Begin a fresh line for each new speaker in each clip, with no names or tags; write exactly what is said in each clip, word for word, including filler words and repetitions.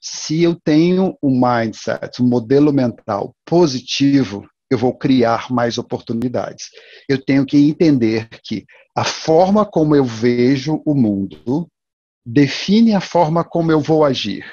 Se eu tenho um mindset, um modelo mental positivo, eu vou criar mais oportunidades. Eu tenho que entender que a forma como eu vejo o mundo define a forma como eu vou agir.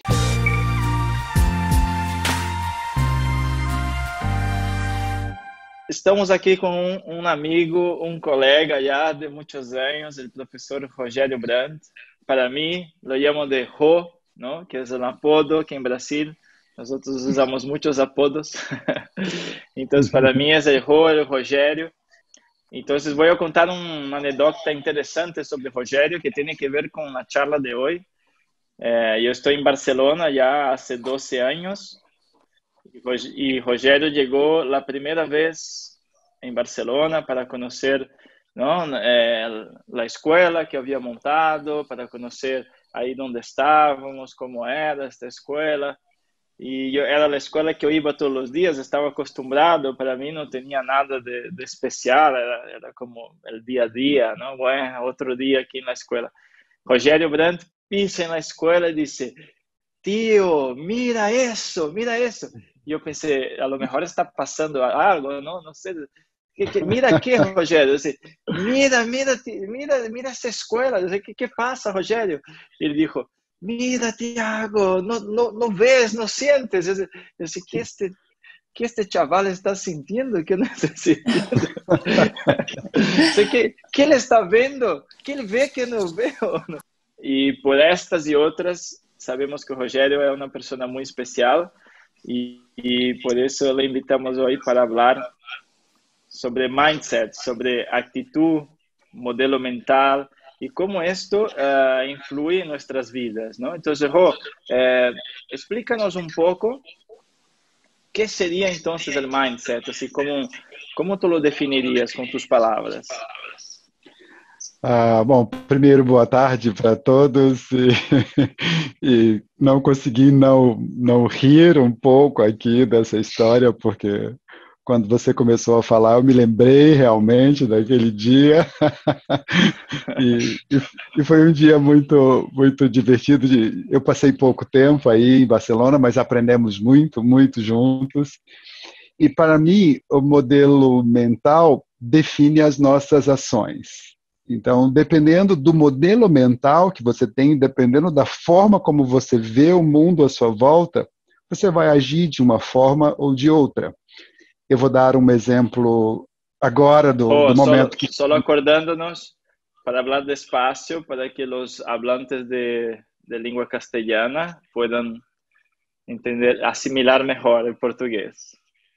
Estamos aqui com um, um amigo, um colega já de muitos anos, o professor Rogério Brandt. Para mim, lo llamo de Ro, ¿no? Que é um apodo que em Brasil nós usamos muitos apodos. Então, para mim, é o Ro, o Rogério. Então, vou contar uma anedota interessante sobre Rogério que tem a ver com a charla de hoje. Eh, eu estou em Barcelona já há doze anos. Y Rogério llegó la primera vez en Barcelona para conocer, ¿no? eh, la escuela que había montado, para conocer ahí donde estábamos, cómo era esta escuela. Y yo, era la escuela que yo iba todos los días, estaba acostumbrado, para mí no tenía nada de, de especial, era, era como el día a día, ¿no? Bueno, otro día aquí en la escuela. Rogério Brandt pisa en la escuela y dice: tío, mira eso, mira eso. Y yo pensé, a lo mejor está pasando algo, ¿no? No sé. ¿Qué, qué, mira qué, Rogério. Yo decía, mira, mira, mira, mira esa escuela. Yo decía, ¿qué, qué pasa, Rogério? Y él dijo, mira, Tiago, no, no, no ves, no sientes. Yo decía, ¿qué este, qué este chaval está sintiendo? ¿Qué no está sintiendo? ¿Qué, ¿Qué él está viendo? ¿Qué él ve que no veo? Y por estas y otras, sabemos que o Rogério é uma pessoa muito especial e, e por isso le invitamos hoje para falar sobre mindset, sobre atitude, modelo mental e como isto uh, influi em nossas vidas, ¿no? Então, Rô, eh, explícanos um pouco o que seria então o mindset, assim, como, como tu lo definirias com tus palavras?
Ah, bom, primeiro, boa tarde para todos e, e não consegui não, não rir um pouco aqui dessa história, porque quando você começou a falar, eu me lembrei realmente daquele dia e, e, e foi um dia muito, muito divertido. De, eu passei pouco tempo aí em Barcelona, mas aprendemos muito, muito juntos. E para mim, o modelo mental define as nossas ações. Então, dependendo do modelo mental que você tem, dependendo da forma como você vê o mundo à sua volta, você vai agir de uma forma ou de outra. Eu vou dar um exemplo agora do,
oh,
do momento
solo,
que...
Solo acordándonos para falar despacio, para que os hablantes de, de língua castelhana puedan entender, assimilar melhor o português.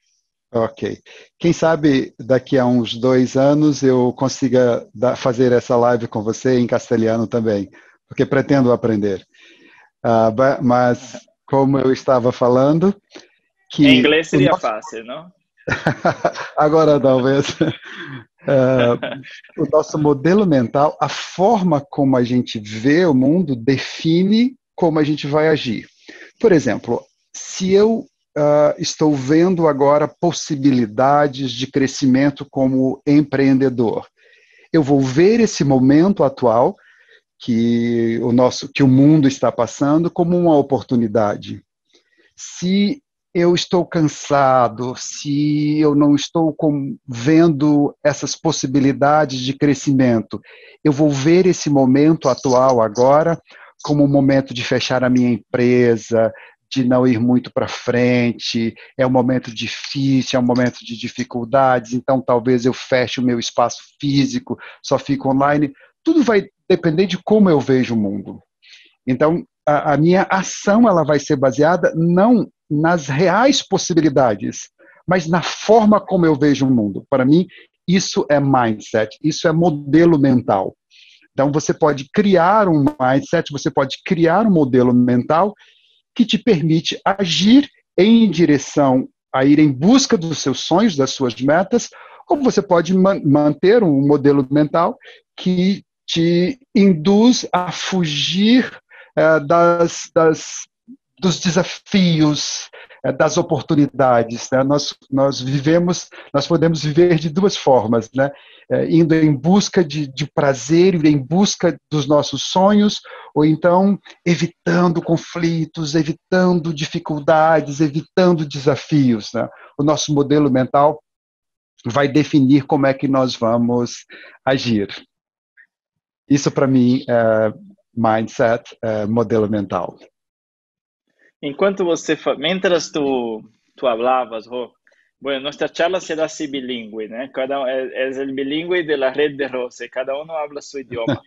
Ok. Quem sabe daqui a uns dois anos eu consiga dar, fazer essa live com você em castelhano também, porque pretendo aprender. Uh, mas, como eu estava falando... que
em inglês seria
nosso...
fácil, não?
Agora, talvez. Uh, o nosso modelo mental, a forma como a gente vê o mundo, define como a gente vai agir. Por exemplo, se eu Uh, estou vendo agora possibilidades de crescimento como empreendedor. Eu vou ver esse momento atual que o, nosso, que o mundo está passando como uma oportunidade. Se eu estou cansado, se eu não estou com, vendo essas possibilidades de crescimento, eu vou ver esse momento atual agora como um momento de fechar a minha empresa, de não ir muito para frente, é um momento difícil, é um momento de dificuldades, então talvez eu feche o meu espaço físico, só fico online. Tudo vai depender de como eu vejo o mundo. Então, a, a minha ação ela vai ser baseada não nas reais possibilidades, mas na forma como eu vejo o mundo. Para mim, isso é mindset, isso é modelo mental. Então, você pode criar um mindset, você pode criar um modelo mental que te permite agir em direção a ir em busca dos seus sonhos, das suas metas, ou você pode man- manter um modelo mental que te induz a fugir uh, das, das dos desafios, das oportunidades, né? Nós, nós vivemos, nós podemos viver de duas formas, né? Indo em busca de, de prazer, em busca dos nossos sonhos, ou então evitando conflitos, evitando dificuldades, evitando desafios, né? O nosso modelo mental vai definir como é que nós vamos agir. Isso, para mim, é mindset, é modelo mental.
Enquanto você, mientras tú, tú hablabas, Ro, bueno, nuestra charla será así bilingüe, ¿no? Cada, es, es el bilingüe de la red de Rose, cada uno habla su idioma.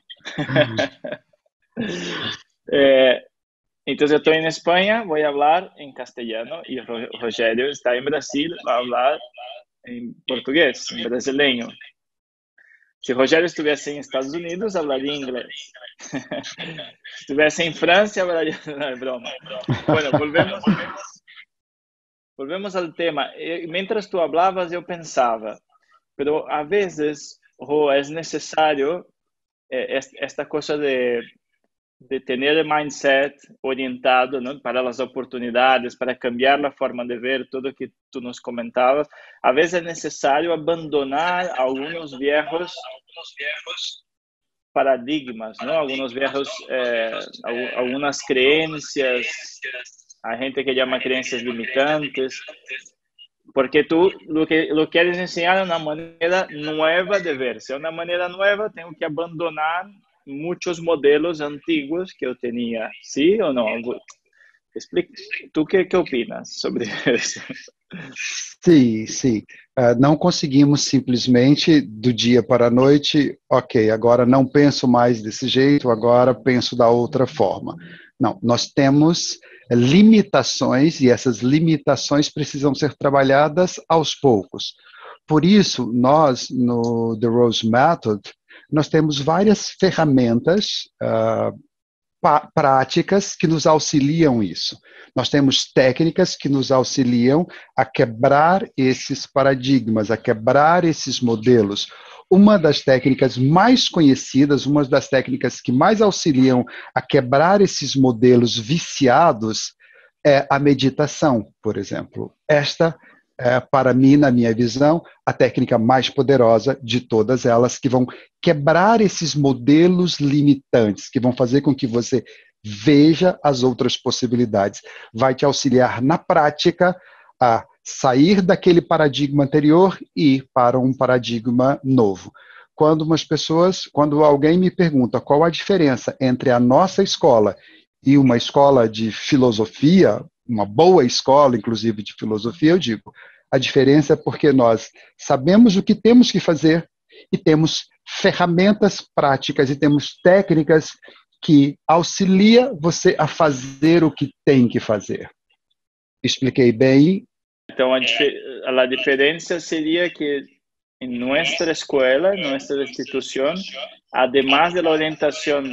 eh, entonces yo estoy en España, voy a hablar en castellano y Rogério está en Brasil, va a hablar en portugués, en brasileño. Si Rogério estuviese en Estados Unidos, hablaría inglés. Si estuviese en Francia, hablaría... No, es broma. Bueno, volvemos, volvemos al tema. Mientras tú hablabas, yo pensaba, pero a veces oh, es necesario eh, esta cosa de, de tener el mindset orientado, ¿no?, para las oportunidades, para cambiar la forma de ver, todo lo que tú nos comentabas. A veces es necesario abandonar algunos viejos paradigmas, ¿no? Algunos viejos, eh, algunas creencias, hay gente que llama creencias limitantes, porque tú lo que lo quieres enseñar es una manera nueva de ver. Si es una manera nueva, tengo que abandonar muchos modelos antiguos que yo tenía, ¿sí o no? Explica, ¿tú qué, qué opinas sobre isso?
Sim, sim. Uh, não conseguimos simplesmente, do dia para a noite, ok, agora não penso mais desse jeito, agora penso da outra forma. Não, nós temos limitações e essas limitações precisam ser trabalhadas aos poucos. Por isso, nós, no The Rose Method, nós temos várias ferramentas uh, práticas que nos auxiliam isso. Nós temos técnicas que nos auxiliam a quebrar esses paradigmas, a quebrar esses modelos. Uma das técnicas mais conhecidas, uma das técnicas que mais auxiliam a quebrar esses modelos viciados é a meditação, por exemplo. Esta é, para mim, na minha visão, a técnica mais poderosa de todas elas, que vão quebrar esses modelos limitantes, que vão fazer com que você veja as outras possibilidades. Vai te auxiliar na prática a sair daquele paradigma anterior e ir para um paradigma novo. Quando umas pessoas, quando alguém me pergunta qual a diferença entre a nossa escola e uma escola de filosofia, uma boa escola, inclusive, de filosofia, eu digo, a diferença é porque nós sabemos o que temos que fazer e temos ferramentas práticas e temos técnicas que auxilia você a fazer o que tem que fazer. Expliquei bem?
Então, a, dif a diferença seria que em nossa escola, nossa instituição, además da orientação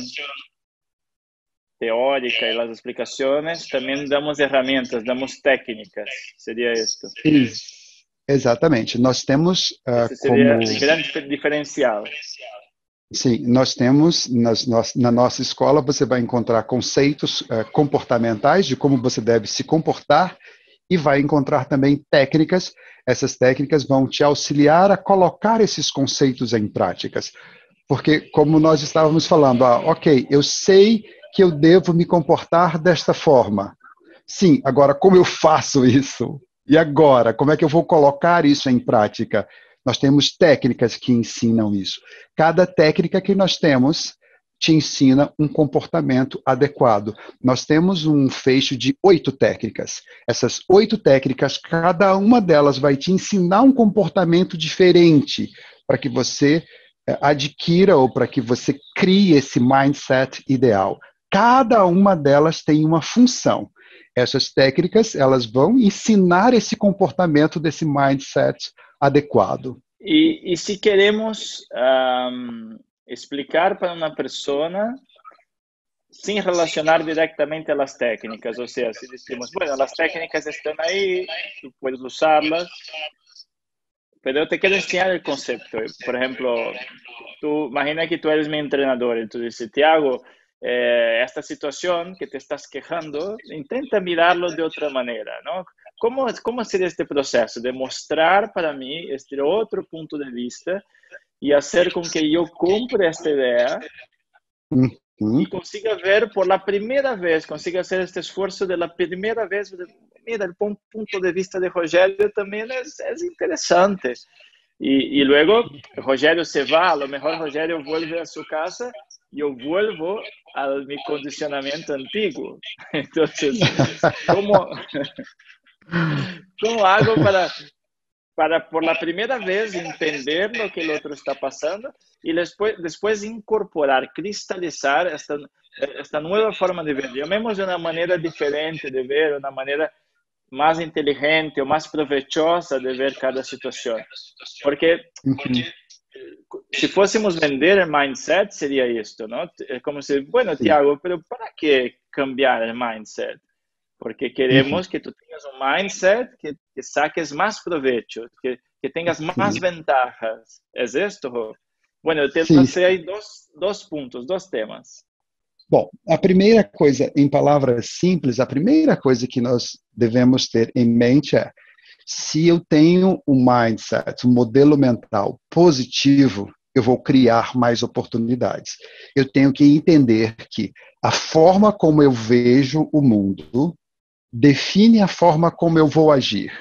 teórica e as explicações, também damos ferramentas, damos técnicas. Seria isso?
Isso. Exatamente. Nós temos uh,
Esse seria
como...
o grande diferencial.
Sim, nós temos, nas, na nossa escola, você vai encontrar conceitos uh, comportamentais de como você deve se comportar e vai encontrar também técnicas. Essas técnicas vão te auxiliar a colocar esses conceitos em práticas. Porque, como nós estávamos falando, ah, ok, eu sei que eu devo me comportar desta forma. Sim, agora como eu faço isso? E agora, como é que eu vou colocar isso em prática? Nós temos técnicas que ensinam isso. Cada técnica que nós temos te ensina um comportamento adequado. Nós temos um fecho de oito técnicas. Essas oito técnicas, cada uma delas vai te ensinar um comportamento diferente para que você adquira ou para que você crie esse mindset ideal. Cada uma delas tem uma função. Essas técnicas, elas vão ensinar esse comportamento desse mindset adequado.
E, e se queremos um, explicar para uma pessoa sem relacionar diretamente às técnicas, ou seja, se dizemos, bueno, as técnicas estão aí, tu puedes usarlas, pero eu te quero ensinar o conceito. Por exemplo, tu imagina que tu eres meu treinador, e tu dices, Thiago, eh, esta situación que te estás quejando, intenta mirarlo de otra manera, ¿no? ¿Cómo, cómo sería este proceso de mostrar para mí este otro punto de vista y hacer con que yo cumpla esta idea
Uhum.
y consiga ver por la primera vez, consiga hacer este esfuerzo de la primera vez? Mira, el punto de vista de Rogério también es, es interesante. Y, y luego Rogério se va, a lo mejor Rogério vuelve a su casa, yo vuelvo a mi condicionamiento antiguo. Entonces, ¿cómo, cómo hago para, para por la primera vez entender lo que el otro está pasando y después, después incorporar, cristalizar esta, esta nueva forma de ver? Llamemos de una manera diferente de ver, una manera más inteligente o más provechosa de ver cada situación. Porque
Uhum.
si fuésemos vender el mindset, sería esto, ¿no? Es como si, bueno,
Sim.
Tiago, pero ¿para qué cambiar el mindset? Porque queremos
Uhum.
que tú tengas un mindset que, que saques más provecho, que, que tengas más
Sim.
ventajas. ¿Es esto? Bueno, eu te
Sim,
lancei aí dois, dois pontos, dois temas.
Bom, a primeira coisa, em palavras simples, a primeira coisa que nós devemos ter em mente é: se eu tenho um mindset, um modelo mental positivo, eu vou criar mais oportunidades. Eu tenho que entender que a forma como eu vejo o mundo define a forma como eu vou agir.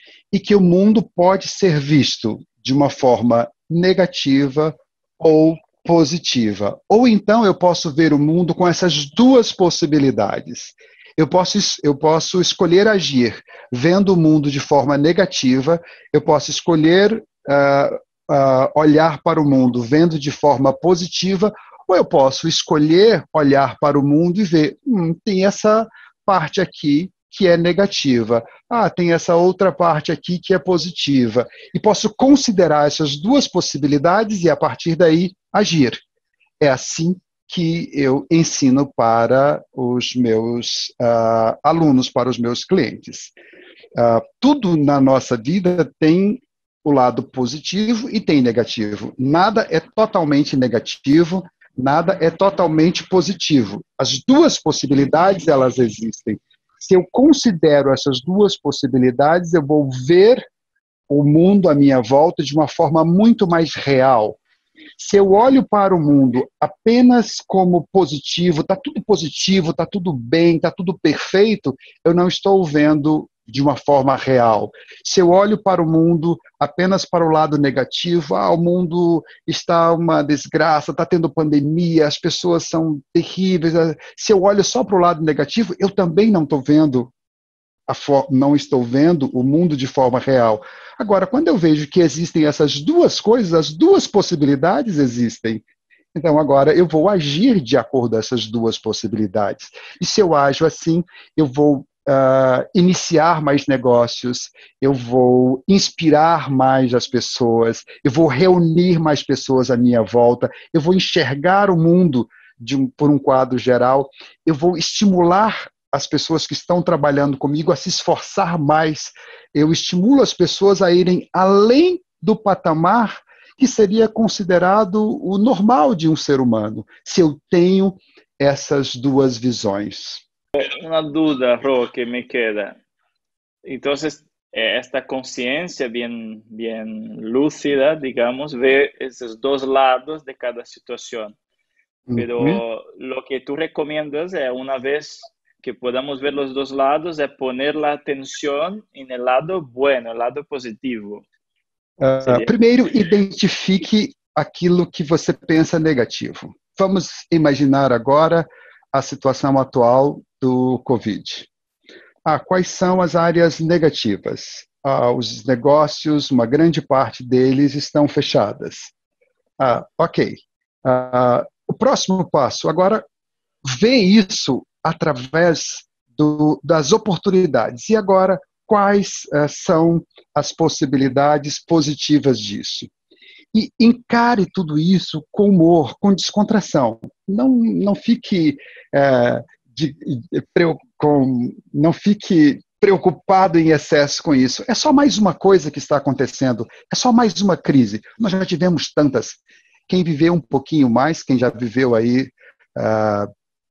E que o mundo pode ser visto de uma forma negativa ou positiva. Ou então eu posso ver o mundo com essas duas possibilidades. Eu posso, eu posso escolher agir vendo o mundo de forma negativa, eu posso escolher uh, uh, olhar para o mundo vendo de forma positiva, ou eu posso escolher olhar para o mundo e ver, hum, tem essa parte aqui que é negativa. Ah, tem essa outra parte aqui que é positiva. E posso considerar essas duas possibilidades e, a partir daí, agir. É assim que eu ensino para os meus uh, alunos, para os meus clientes. Uh, tudo na nossa vida tem o lado positivo e tem negativo. Nada é totalmente negativo, nada é totalmente positivo. As duas possibilidades, elas existem. Se eu considero essas duas possibilidades, eu vou ver o mundo à minha volta de uma forma muito mais real. Se eu olho para o mundo apenas como positivo, está tudo positivo, está tudo bem, está tudo perfeito, eu não estou vendo de uma forma real. Se eu olho para o mundo apenas para o lado negativo, ah, o mundo está uma desgraça, está tendo pandemia, as pessoas são terríveis. Se eu olho só para o lado negativo, eu também não estou vendo a for- não estou vendo o mundo de forma real. Agora, quando eu vejo que existem essas duas coisas, as duas possibilidades existem, então agora eu vou agir de acordo com essas duas possibilidades. E se eu ajo assim, eu vou Uh, iniciar mais negócios, eu vou inspirar mais as pessoas, eu vou reunir mais pessoas à minha volta, eu vou enxergar o mundo de um, por um quadro geral, eu vou estimular as pessoas que estão trabalhando comigo a se esforçar mais, eu estimulo as pessoas a irem além do patamar que seria considerado o normal de um ser humano, se eu tenho essas duas visões.
Una duda, Ro, que me queda. Entonces, eh, esta conciencia bien, bien lúcida, digamos, ve esos dos lados de cada situación. Pero
Uhum.
lo que tú recomiendas es, una vez que podamos ver los dos lados, es poner la atención en el lado bueno, el lado positivo.
Uh,
Sería.
primeiro, identifique aquilo que você pensa negativo. Vamos imaginar agora a situação atual do Covid. Ah, quais são as áreas negativas? Ah, os negócios, uma grande parte deles estão fechadas. Ah, ok. Ah, o próximo passo, agora, ver isso através do, das oportunidades. E agora, quais ah, são as possibilidades positivas disso? E encare tudo isso com humor, com descontração. Não, não fique é, de, de, com, não fique preocupado em excesso com isso. É só mais uma coisa que está acontecendo. É só mais uma crise. Nós já tivemos tantas. Quem viveu um pouquinho mais, quem já viveu aí uh,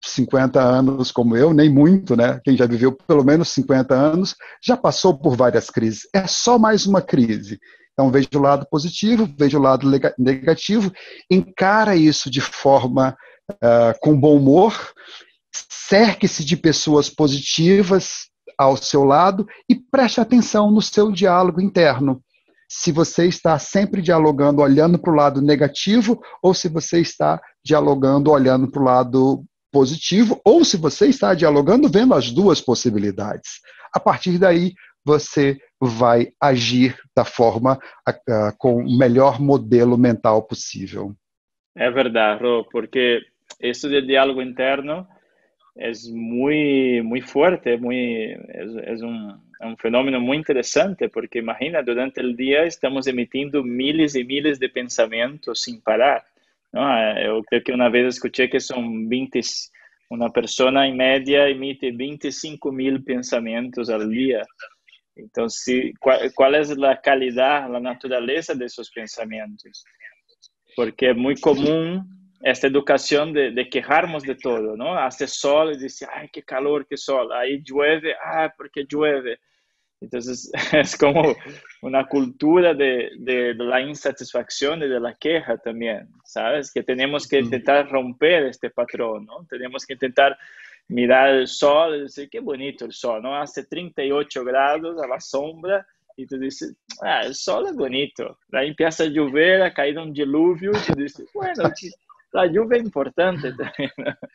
cinquenta anos como eu, nem muito, né? Quem já viveu pelo menos cinquenta anos, já passou por várias crises. É só mais uma crise. Então, veja o lado positivo, veja o lado negativo, encara isso de forma uh, com bom humor, cerque-se de pessoas positivas ao seu lado e preste atenção no seu diálogo interno. Se você está sempre dialogando olhando para o lado negativo ou se você está dialogando olhando para o lado positivo ou se você está dialogando vendo as duas possibilidades. A partir daí, você vai agir da forma uh, com o melhor modelo mental possível.
É verdade, Rô, porque isso de diálogo interno é muito, muito forte, muy, é, é, um, é um fenômeno muito interessante, porque imagina, durante o dia estamos emitindo miles e miles de pensamentos sem parar. Não? Eu creio que uma vez escutei que são vinte, uma pessoa em média emite vinte e cinco mil pensamentos ao dia. Então, se, qual, qual é a qualidade, a natureza desses pensamentos? Porque é muito comum esta educação de, de quejarmos de todo, ¿no? Hace sol y dice, ay, qué calor, qué sol. Ahí llueve, ah, porque llueve. Entonces, es como una cultura de, de, de la insatisfacción y de la queja también, ¿sabes? Que tenemos que intentar romper este patrón, ¿no? Tenemos que intentar mirar el sol y decir, qué bonito el sol, ¿no? Hace treinta y ocho grados a la sombra y tú dices, ah, el sol es bonito. Ahí empieza a llover, a caer un diluvio y tú dices, bueno, a lluvia é importante também.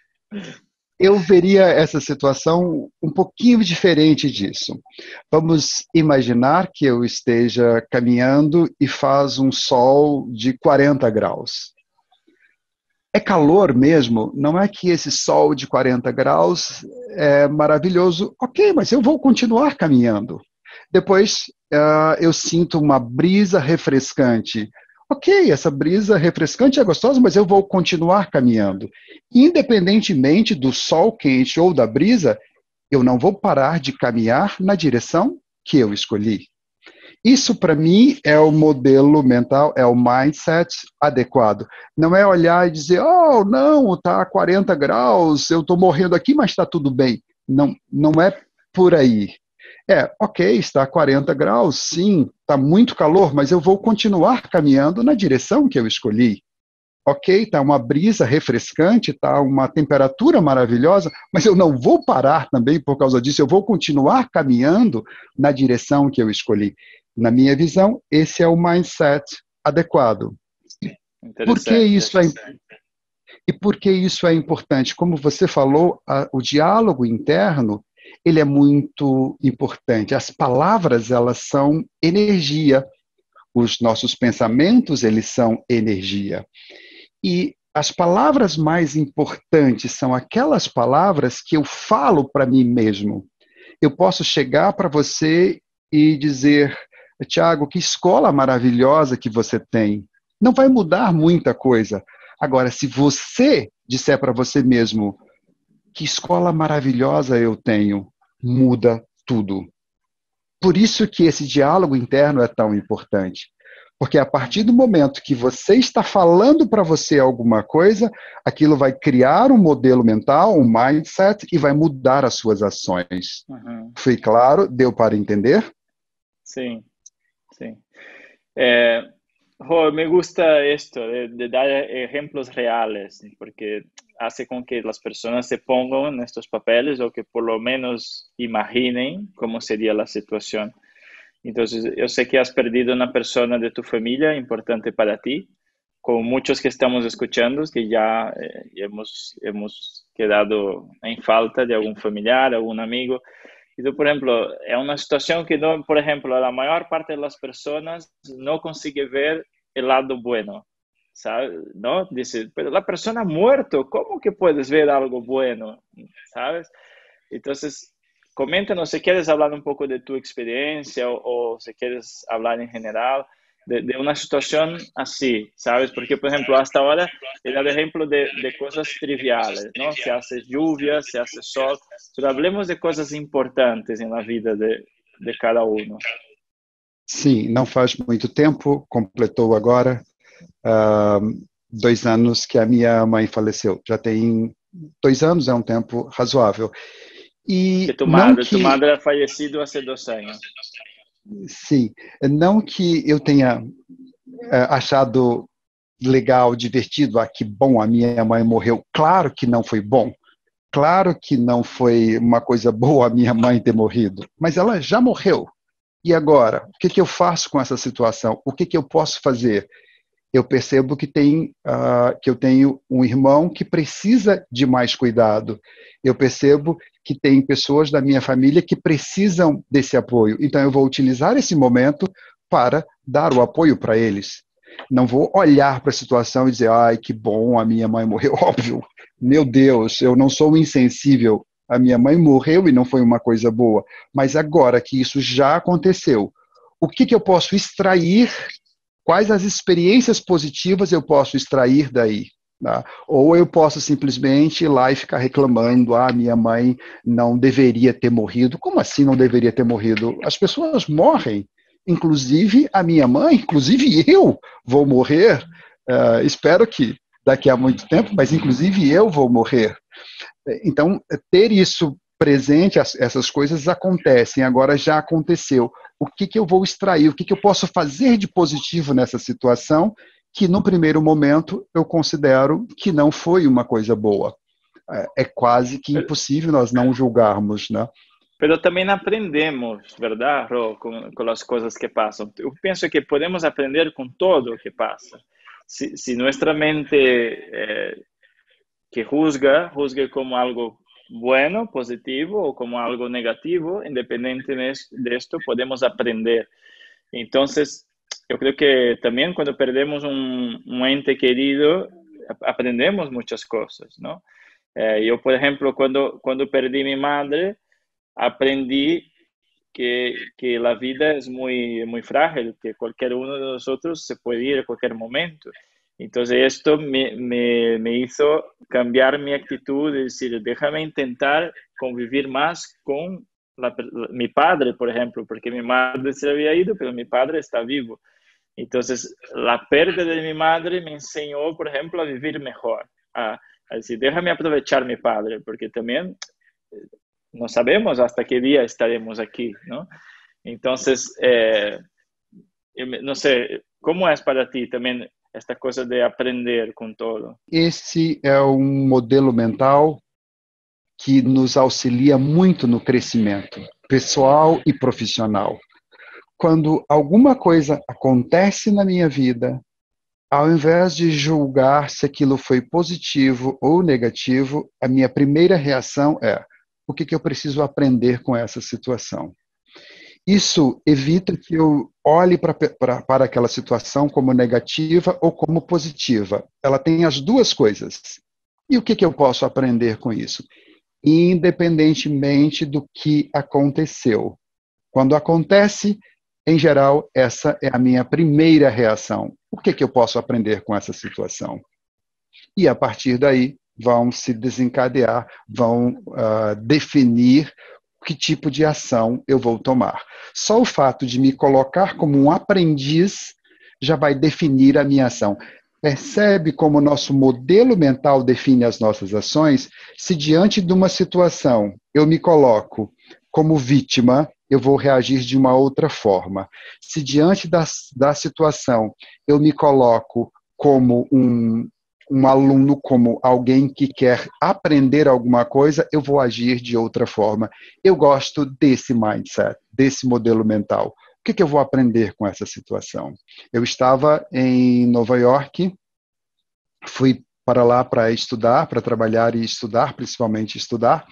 Eu veria essa situação um pouquinho diferente disso. Vamos imaginar que eu esteja caminhando e faz um sol de quarenta graus. É calor mesmo, não é que esse sol de quarenta graus é maravilhoso. Ok, mas eu vou continuar caminhando. Depois uh, eu sinto uma brisa refrescante. Ok, essa brisa refrescante é gostosa, mas eu vou continuar caminhando. Independentemente do sol quente ou da brisa, eu não vou parar de caminhar na direção que eu escolhi. Isso, para mim, é o modelo mental, é o mindset adequado. Não é olhar e dizer, oh, não, está a quarenta graus, eu estou morrendo aqui, mas está tudo bem. Não, não é por aí. É, ok, está a quarenta graus, sim, está muito calor, mas eu vou continuar caminhando na direção que eu escolhi. Ok, está uma brisa refrescante, está uma temperatura maravilhosa, mas eu não vou parar também por causa disso, eu vou continuar caminhando na direção que eu escolhi. Na minha visão, esse é o mindset adequado. Por que isso é, e por que isso é importante? Como você falou, a, o diálogo interno, ele é muito importante. As palavras, elas são energia. Os nossos pensamentos, eles são energia. E as palavras mais importantes são aquelas palavras que eu falo para mim mesmo. Eu posso chegar para você e dizer, Tiago, que escola maravilhosa que você tem. Não vai mudar muita coisa. Agora, se você disser para você mesmo, que escola maravilhosa eu tenho, muda tudo. Por isso que esse diálogo interno é tão importante. Porque a partir do momento que você está falando para você alguma coisa, aquilo vai criar um modelo mental, um mindset, e vai mudar as suas ações. Uhum. Foi claro? Deu para entender?
Sim, sim. É, oh, me gusta esto, de, de dar ejemplos reales, porque hace con que las personas se pongan en estos papeles o que por lo menos imaginen cómo sería la situación. Entonces, yo sé que has perdido una persona de tu familia importante para ti, como muchos que estamos escuchando, que ya eh, hemos, hemos quedado en falta de algún familiar, algún amigo. Então, por exemplo, é uma situação que, não, por exemplo, a maior parte das pessoas não consegue ver o lado bueno, sabe? Não? Dice, pero la persona muerto, como que puedes ver algo bueno, sabes? Então, coméntanos se quieres falar um pouco de tu experiência ou, ou se quieres falar em geral de, de uma situação assim, sabes? Porque, por exemplo, hasta agora he dado exemplo de, de coisas triviales, ¿no? Se hace lluvia, se hace sol, pero hablemos de coisas importantes na vida de, de cada um.
Sim, não faz muito tempo, completou agora uh, dois anos que a minha mãe faleceu. Já tem Dois anos é um tempo razoável.
Que
E
tu
não
madre, tu
que,
madre ha fallecido hace dos años.
sim, não que eu tenha é, achado legal, divertido, ah, que bom, a minha mãe morreu. Claro que não foi bom. Claro que não foi uma coisa boa a minha mãe ter morrido, mas ela já morreu. E agora? O que, que eu faço com essa situação? O que, que eu posso fazer? Eu percebo que, tem, uh, que eu tenho um irmão que precisa de mais cuidado. Eu percebo que tem pessoas da minha família que precisam desse apoio. Então, eu vou utilizar esse momento para dar o apoio para eles. Não vou olhar para a situação e dizer, ai, que bom, a minha mãe morreu. Óbvio, meu Deus, eu não sou insensível. A minha mãe morreu e não foi uma coisa boa. Mas agora que isso já aconteceu, o que, que eu posso extrair? Quais as experiências positivas eu posso extrair daí? Tá? Ou eu posso simplesmente ir lá e ficar reclamando, ah, minha mãe não deveria ter morrido. Como assim não deveria ter morrido? As pessoas morrem, inclusive a minha mãe, inclusive eu vou morrer. Uh, espero que daqui a muito tempo, mas inclusive eu vou morrer. Então, ter isso presente, essas coisas acontecem, agora já aconteceu. O que, que eu vou extrair? O que, que eu posso fazer de positivo nessa situação que, no primeiro momento, eu considero que não foi uma coisa boa? É quase que impossível nós não julgarmos, né?
Pero también aprendemos, ¿verdad, Ro, con, con las cosas que pasan? Yo pienso que podemos aprender con todo lo que pasa. Si, si nuestra mente eh, que juzga, juzga como algo bueno, positivo o como algo negativo, independientemente de esto, podemos aprender. Entonces, yo creo que también cuando perdemos un, un ente querido, aprendemos muchas cosas, ¿no? Eh, yo, por ejemplo, cuando, cuando perdí mi madre, aprendí que, que la vida es muy, muy frágil, que cualquier uno de nosotros se puede ir a cualquier momento. Entonces esto me, me, me hizo cambiar mi actitud, de decir, déjame intentar convivir más con la, mi padre, por ejemplo, porque mi madre se había ido, pero mi padre está vivo. Entonces, la pérdida de mi madre me enseñó, por ejemplo, a vivir mejor, a, a decir, déjame aprovechar mi padre, porque también no sabemos hasta qué día estaremos aquí, ¿no? Entonces, eh, no sé, ¿cómo es para ti también esta cosa de aprender com todo?
Esse é um modelo mental que nos auxilia muito no crescimento pessoal e profissional. Quando alguma coisa acontece na minha vida, ao invés de julgar se aquilo foi positivo ou negativo, a minha primeira reação é: o que, que eu preciso aprender com essa situação? Isso evita que eu olhe pra, pra, para aquela situação como negativa ou como positiva. Ela tem as duas coisas. E o que, que eu posso aprender com isso? Independentemente do que aconteceu. Quando acontece, em geral, essa é a minha primeira reação. O que, que eu posso aprender com essa situação? E, a partir daí, vão se desencadear, vão uh, definir que tipo de ação eu vou tomar. Só o fato de me colocar como um aprendiz já vai definir a minha ação. Percebe como o nosso modelo mental define as nossas ações? Se diante de uma situação eu me coloco como vítima, eu vou reagir de uma outra forma. Se diante da, da situação eu me coloco como um, um aluno, como alguém que quer aprender alguma coisa, eu vou agir de outra forma. Eu gosto desse mindset, desse modelo mental. O que, que eu vou aprender com essa situação? Eu estava em Nova York, fui para lá para estudar, para trabalhar e estudar, principalmente estudar,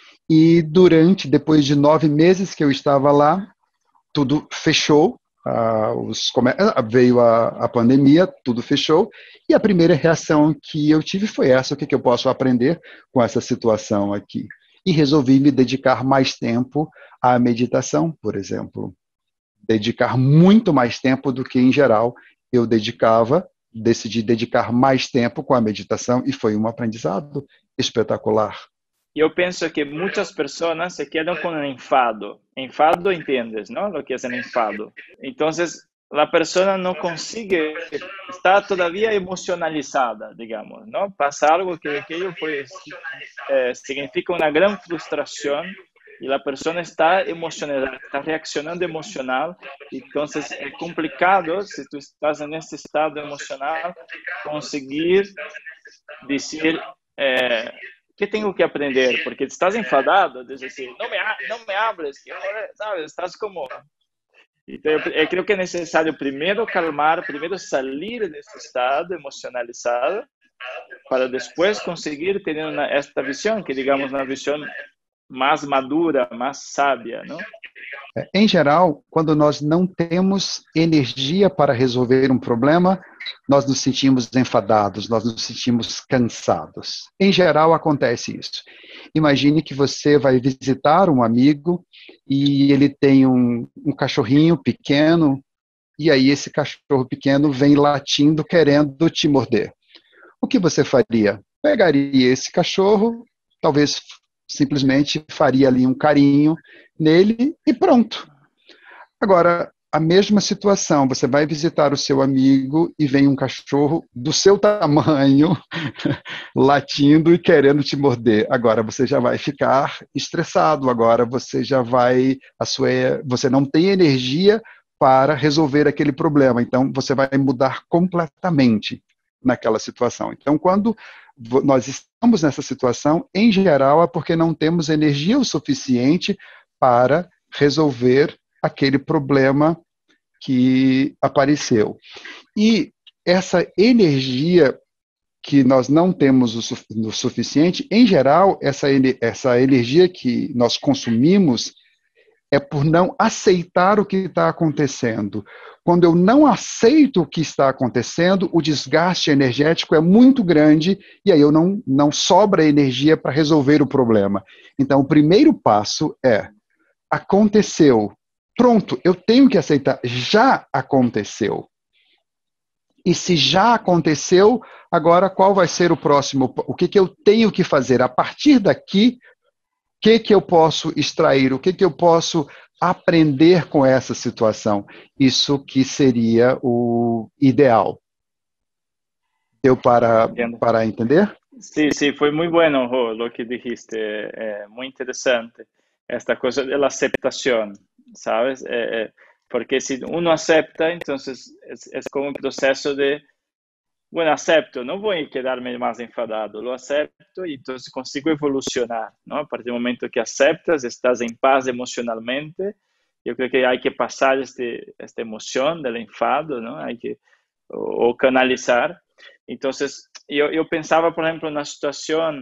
e durante, depois de nove meses que eu estava lá, tudo fechou, uh, os, veio a, a pandemia, tudo fechou, e a primeira reação que eu tive foi essa: o que, que eu posso aprender com essa situação aqui? E resolvi me dedicar mais tempo à meditação, por exemplo. Dedicar muito mais tempo do que, em geral, eu dedicava, decidi dedicar mais tempo com a meditação, e foi um aprendizado espetacular.
Eu penso que muitas pessoas se quedam com o enfado. Enfado, entendes, não? O que é o enfado. Então, la persona no consigue, está todavía emocionalizada, digamos, ¿no? Pasa algo que aquello pues, eh, significa una gran frustración y la persona está emocionada, está reaccionando emocional, entonces es complicado, si tú estás en este estado emocional, conseguir decir, eh, ¿qué tengo que aprender? Porque estás enfadado, es decir, no me, no me hables, ¿sabes? Estás como... Então, eu, eu creio que é necessário primeiro calmar, primeiro sair desse estado emocionalizado, para depois conseguir ter uma, esta visão, que digamos uma visão mais madura, mais sábia, não?
Em geral, quando nós não temos energia para resolver um problema, nós nos sentimos enfadados, nós nos sentimos cansados. Em geral, acontece isso. Imagine que você vai visitar um amigo e ele tem um, um cachorrinho pequeno, e aí esse cachorro pequeno vem latindo, querendo te morder. O que você faria? Pegaria esse cachorro, talvez simplesmente faria ali um carinho nele e pronto. Agora, a mesma situação, você vai visitar o seu amigo e vem um cachorro do seu tamanho, latindo e querendo te morder. Agora você já vai ficar estressado, agora você já vai, a sua, você não tem energia para resolver aquele problema, então você vai mudar completamente naquela situação. Então, quando nós estamos nessa situação, em geral, é porque não temos energia o suficiente para resolver aquele problema que apareceu. E essa energia que nós não temos o, su o suficiente, em geral, essa, essa energia que nós consumimos é por não aceitar o que está acontecendo. Quando eu não aceito o que está acontecendo, o desgaste energético é muito grande e aí eu não, não sobra energia para resolver o problema. Então, o primeiro passo é: aconteceu. Pronto, eu tenho que aceitar. Já aconteceu. E se já aconteceu, agora qual vai ser o próximo? O que, que eu tenho que fazer? A partir daqui, o que, que eu posso extrair? O que, que eu posso aprender com essa situação? Isso que seria o ideal. Deu para, para entender?
Sim, sim, foi muito bueno o que dijiste. É muito interessante esta coisa da aceitação, sabes? É, é, porque se uno acepta, então é, é como um processo de, bueno, acepto, não vou quedar-me mais enfadado, lo acepto e então consigo evolucionar, não? A partir do momento que aceptas, estás em paz emocionalmente. Eu creio que há que passar este, esta emoção do enfado, não? Há que ou, ou canalizar. Então, eu, eu pensava, por exemplo, na situação,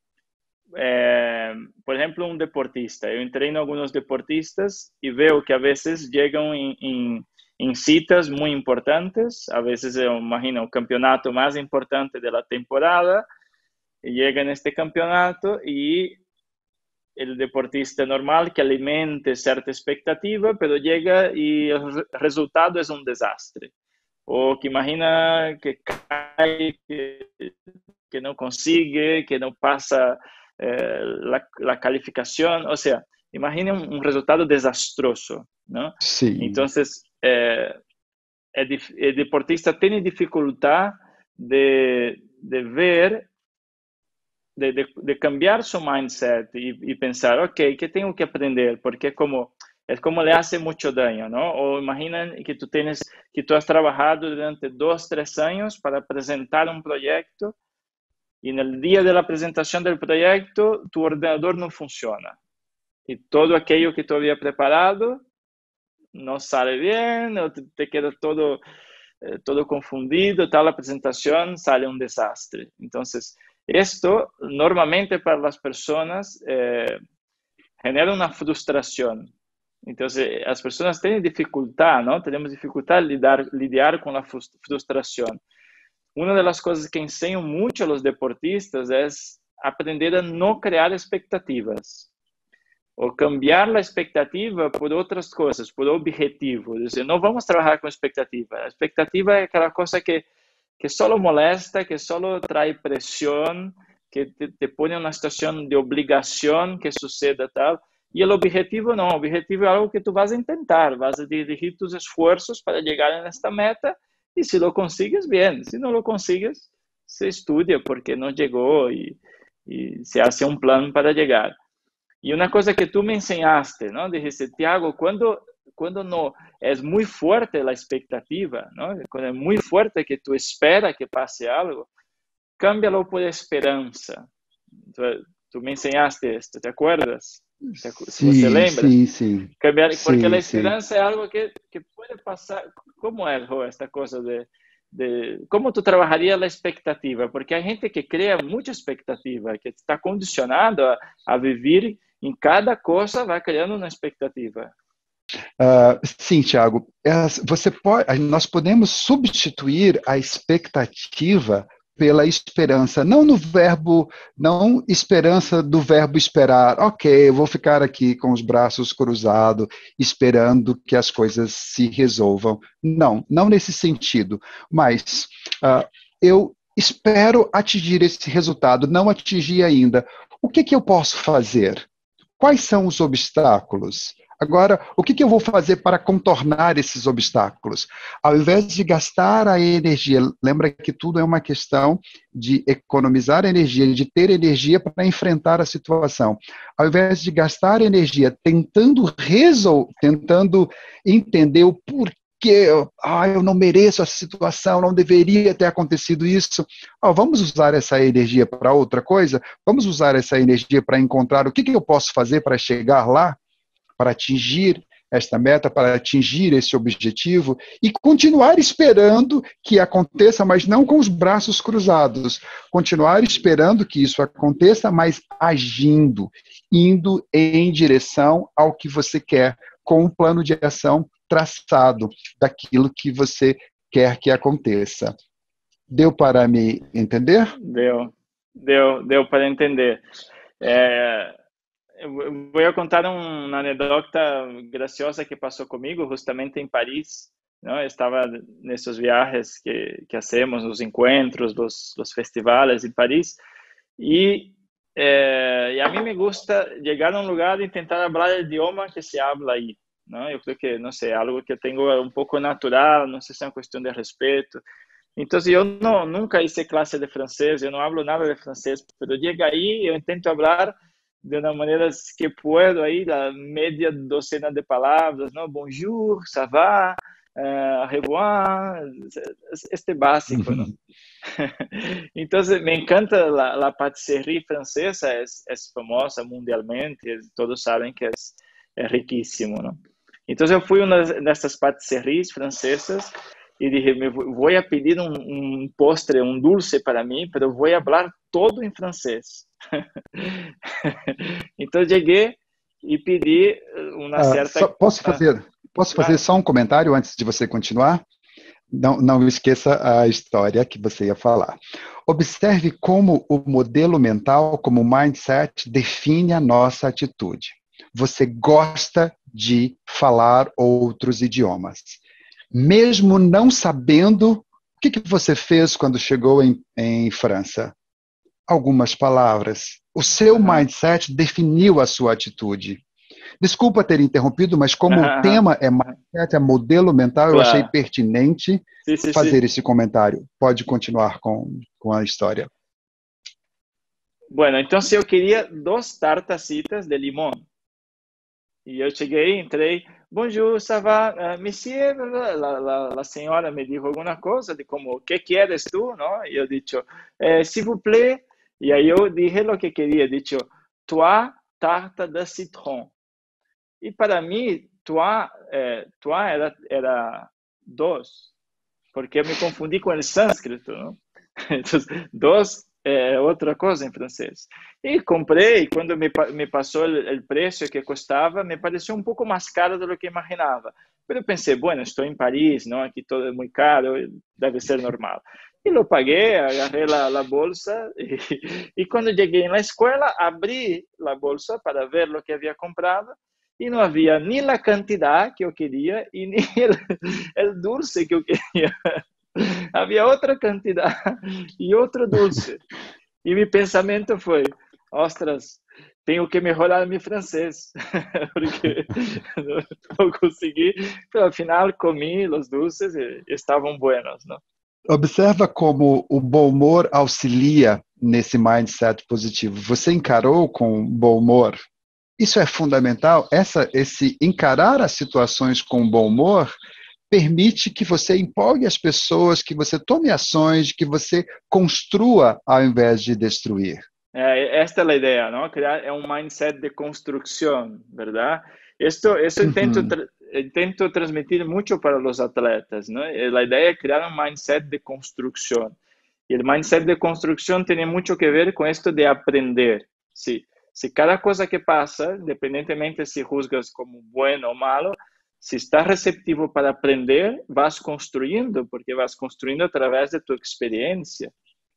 é, por exemplo, um deportista. Eu treino alguns deportistas e vejo que, a vezes, chegam em, em, em citas muito importantes. A vezes, eu imagino, o campeonato mais importante da temporada. E chega neste campeonato e o deportista normal que alimente certa expectativa, mas chega e o resultado é um desastre. Ou que imagina que cai, que, que não consegue, que não passa eh, a qualificação, ou seja, imagine um, um resultado desastroso, não?
Sim.
Então, eh, o deportista tem dificuldade de, de ver, de, de, de cambiar seu mindset e, e pensar, ok, que tenho que aprender? Porque como é como le hace mucho daño, ¿no? O imagina que tú tienes, que tú has trabajado durante dos, tres años para presentar un proyecto y en el día de la presentación del proyecto tu ordenador no funciona y todo aquello que tú habías preparado no sale bien, o te, te queda todo, eh, todo confundido, tal, la presentación sale un desastre. Entonces, esto normalmente para las personas eh, genera una frustración. Então, as pessoas têm dificuldade, não? Temos dificuldade de lidar, lidar com a frustração. Uma das coisas que ensino muito aos deportistas é aprender a não criar expectativas. Ou cambiar a expectativa por outras coisas, por objetivos. Dizer, não vamos trabalhar com expectativa. A expectativa é aquela coisa que, que só molesta, que só traz pressão, que te, te põe em uma situação de obrigação que suceda tal. E o objetivo não, o objetivo é algo que tu vas a tentar, vas a dirigir tus esfuerzos para chegar nesta meta, e se lo consigues, bem, se não lo consigues, se estudia porque não chegou e, e se hace um plano para chegar. E uma coisa que tu me ensinaste, ¿no? Dijiste, Tiago, quando quando não é muito forte a expectativa, ¿no? Quando é muito forte que tu espera que passe algo, cámbialo por esperança. Tu, tu me ensinaste esto, ¿te acuerdas? Se você
Sim,
lembra?
sim, sim.
Cambiar, porque a
Sim, sim.
esperança é algo que, que pode passar. Como é, Rô, esta coisa de, de... Como tu trabalharia a expectativa? Porque há gente que cria muita expectativa, que está condicionado a, a viver em cada coisa, vai criando uma expectativa.
Uh, sim, Tiago, você pode, nós podemos substituir a expectativa pela esperança, não no verbo, não esperança do verbo esperar. Ok, eu vou ficar aqui com os braços cruzados, esperando que as coisas se resolvam. Não, não nesse sentido, mas uh, eu espero atingir esse resultado, não atingi ainda. O que que eu posso fazer? Quais são os obstáculos? Agora, o que que eu vou fazer para contornar esses obstáculos? Ao invés de gastar a energia, lembra que tudo é uma questão de economizar energia, de ter energia para enfrentar a situação. Ao invés de gastar energia tentando resolver, tentando entender o porquê, ah, eu não mereço essa situação, não deveria ter acontecido isso. Oh, vamos usar essa energia para outra coisa? Vamos usar essa energia para encontrar o que que eu posso fazer para chegar lá? Para atingir esta meta, para atingir esse objetivo e continuar esperando que aconteça, mas não com os braços cruzados. Continuar esperando que isso aconteça, mas agindo, indo em direção ao que você quer, com um plano de ação traçado daquilo que você quer que aconteça. Deu para me entender?
Deu, deu, deu para entender. É... Vou contar uma anedota graciosa que passou comigo justamente em Paris, não? Eu estava nesses viagens que, que hacemos, nos encontros, los, los festivales em Paris, e, eh, e a mim me gusta chegar a um lugar e tentar falar o idioma que se habla aí, não? Eu creio que, não sei, algo que eu tenho um pouco natural, não sei se é uma questão de respeito. Então, eu não, nunca hice classe de francês, eu não hablo nada de francês, mas chego aí, eu tento falar de uma maneira que puedo aí, a média docena de palavras, não? Bonjour, ça va, uh, au revoir, este básico, não? Então, me encanta a, a patisserie francesa, é, é famosa mundialmente, todos sabem que é, é riquíssimo, não? Então, eu fui uma dessas patisseries francesas e dije, me vou a pedir um, um postre, um dulce para mim, mas eu vou falar todo em francês. Então cheguei e pedi uma
Ah,
certa...
só, posso fazer, posso fazer
Claro.
só um comentário antes de você continuar? Não, não esqueça a história que você ia falar. Observe como o modelo mental, como o mindset, define a nossa atitude. Você gosta de falar outros idiomas. Mesmo não sabendo, o que que você fez quando chegou em, em França? Algumas palavras. O seu
Uhum.
mindset definiu a sua atitude. Desculpa ter interrompido, mas como
Uhum.
o tema é mindset, é modelo mental,
Claro.
eu achei pertinente
sim, sim,
fazer
sim.
esse comentário. Pode continuar com, com a história.
Bueno, então eu queria duas tartacitas de limão. E eu cheguei, entrei, bonjour, ça va, uh, monsieur, la, la, la senhora me disse alguma coisa de como, o que queres tu, não? E eu disse, eh, s'il vous plaît, e aí eu disse o que queria, disse, trois tarta de citron. E para mim, trois, eh, trois era, era dos, porque eu me confundi com o sânscrito, não? Então, dos é outra coisa em francês. E comprei, quando me, me passou o preço que custava, me pareceu um pouco mais caro do que imaginava. Mas eu pensei, bueno, estou em Paris, não? Aqui todo é muito caro, deve ser normal. E eu paguei, agarrei a, a bolsa, e, e quando cheguei na escola, abri a bolsa para ver o que havia comprado, e não havia nem a quantidade que eu queria, e nem o dulce que eu queria. Havia outra quantidade e outro dulce. E meu pensamento foi, ostras, tenho que melhorar meu francês, porque não consegui. Pero, al final, comi os doces e estavam buenos, não?
Observa como o bom humor auxilia nesse mindset positivo. Você encarou com bom humor? Isso é fundamental. Essa, esse encarar as situações com bom humor permite que você empolgue as pessoas, que você tome ações, que você construa ao invés de destruir.
É, esta é a ideia, não? Criar é um mindset de construção, verdade? Esto, isso eu tento,
Uhum.
tra tento transmitir muito para os atletas, não? A ideia é criar um mindset de construção. E o mindset de construção tem muito que ver com isto de aprender. Se, se cada coisa que passa, independentemente se juzgas como bueno ou malo, se estás receptivo para aprender, vas construindo, porque vas construindo através de tua experiência.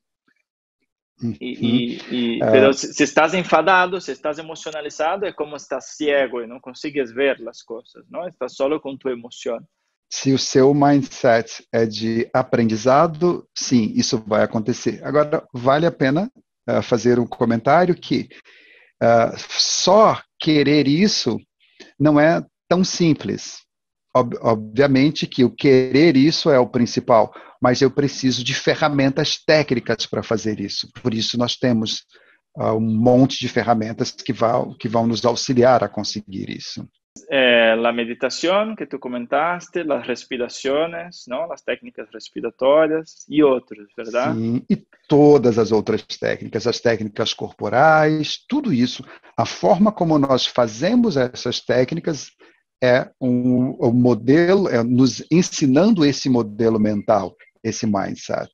E, e, e, pero se, se estás enfadado, se estás emocionalizado, é como estás ciego e não consegues ver as coisas, não? Estás solo com tua emoção.
Se o seu mindset é de aprendizado, sim, isso vai acontecer. Agora, vale a pena uh, fazer um comentário que uh, só querer isso não é tão simples. Ob- obviamente que o querer isso é o principal, mas eu preciso de ferramentas técnicas para fazer isso. Por isso nós temos uh, um monte de ferramentas que vão, que vão nos auxiliar a conseguir isso.
Eh, a meditação que tu comentaste, as respirações, não? As técnicas respiratórias e outros, verdade?
Sim, e todas as outras técnicas, as técnicas corporais, tudo isso, a forma como nós fazemos essas técnicas é um, um modelo, é nos ensinando esse modelo mental, esse mindset.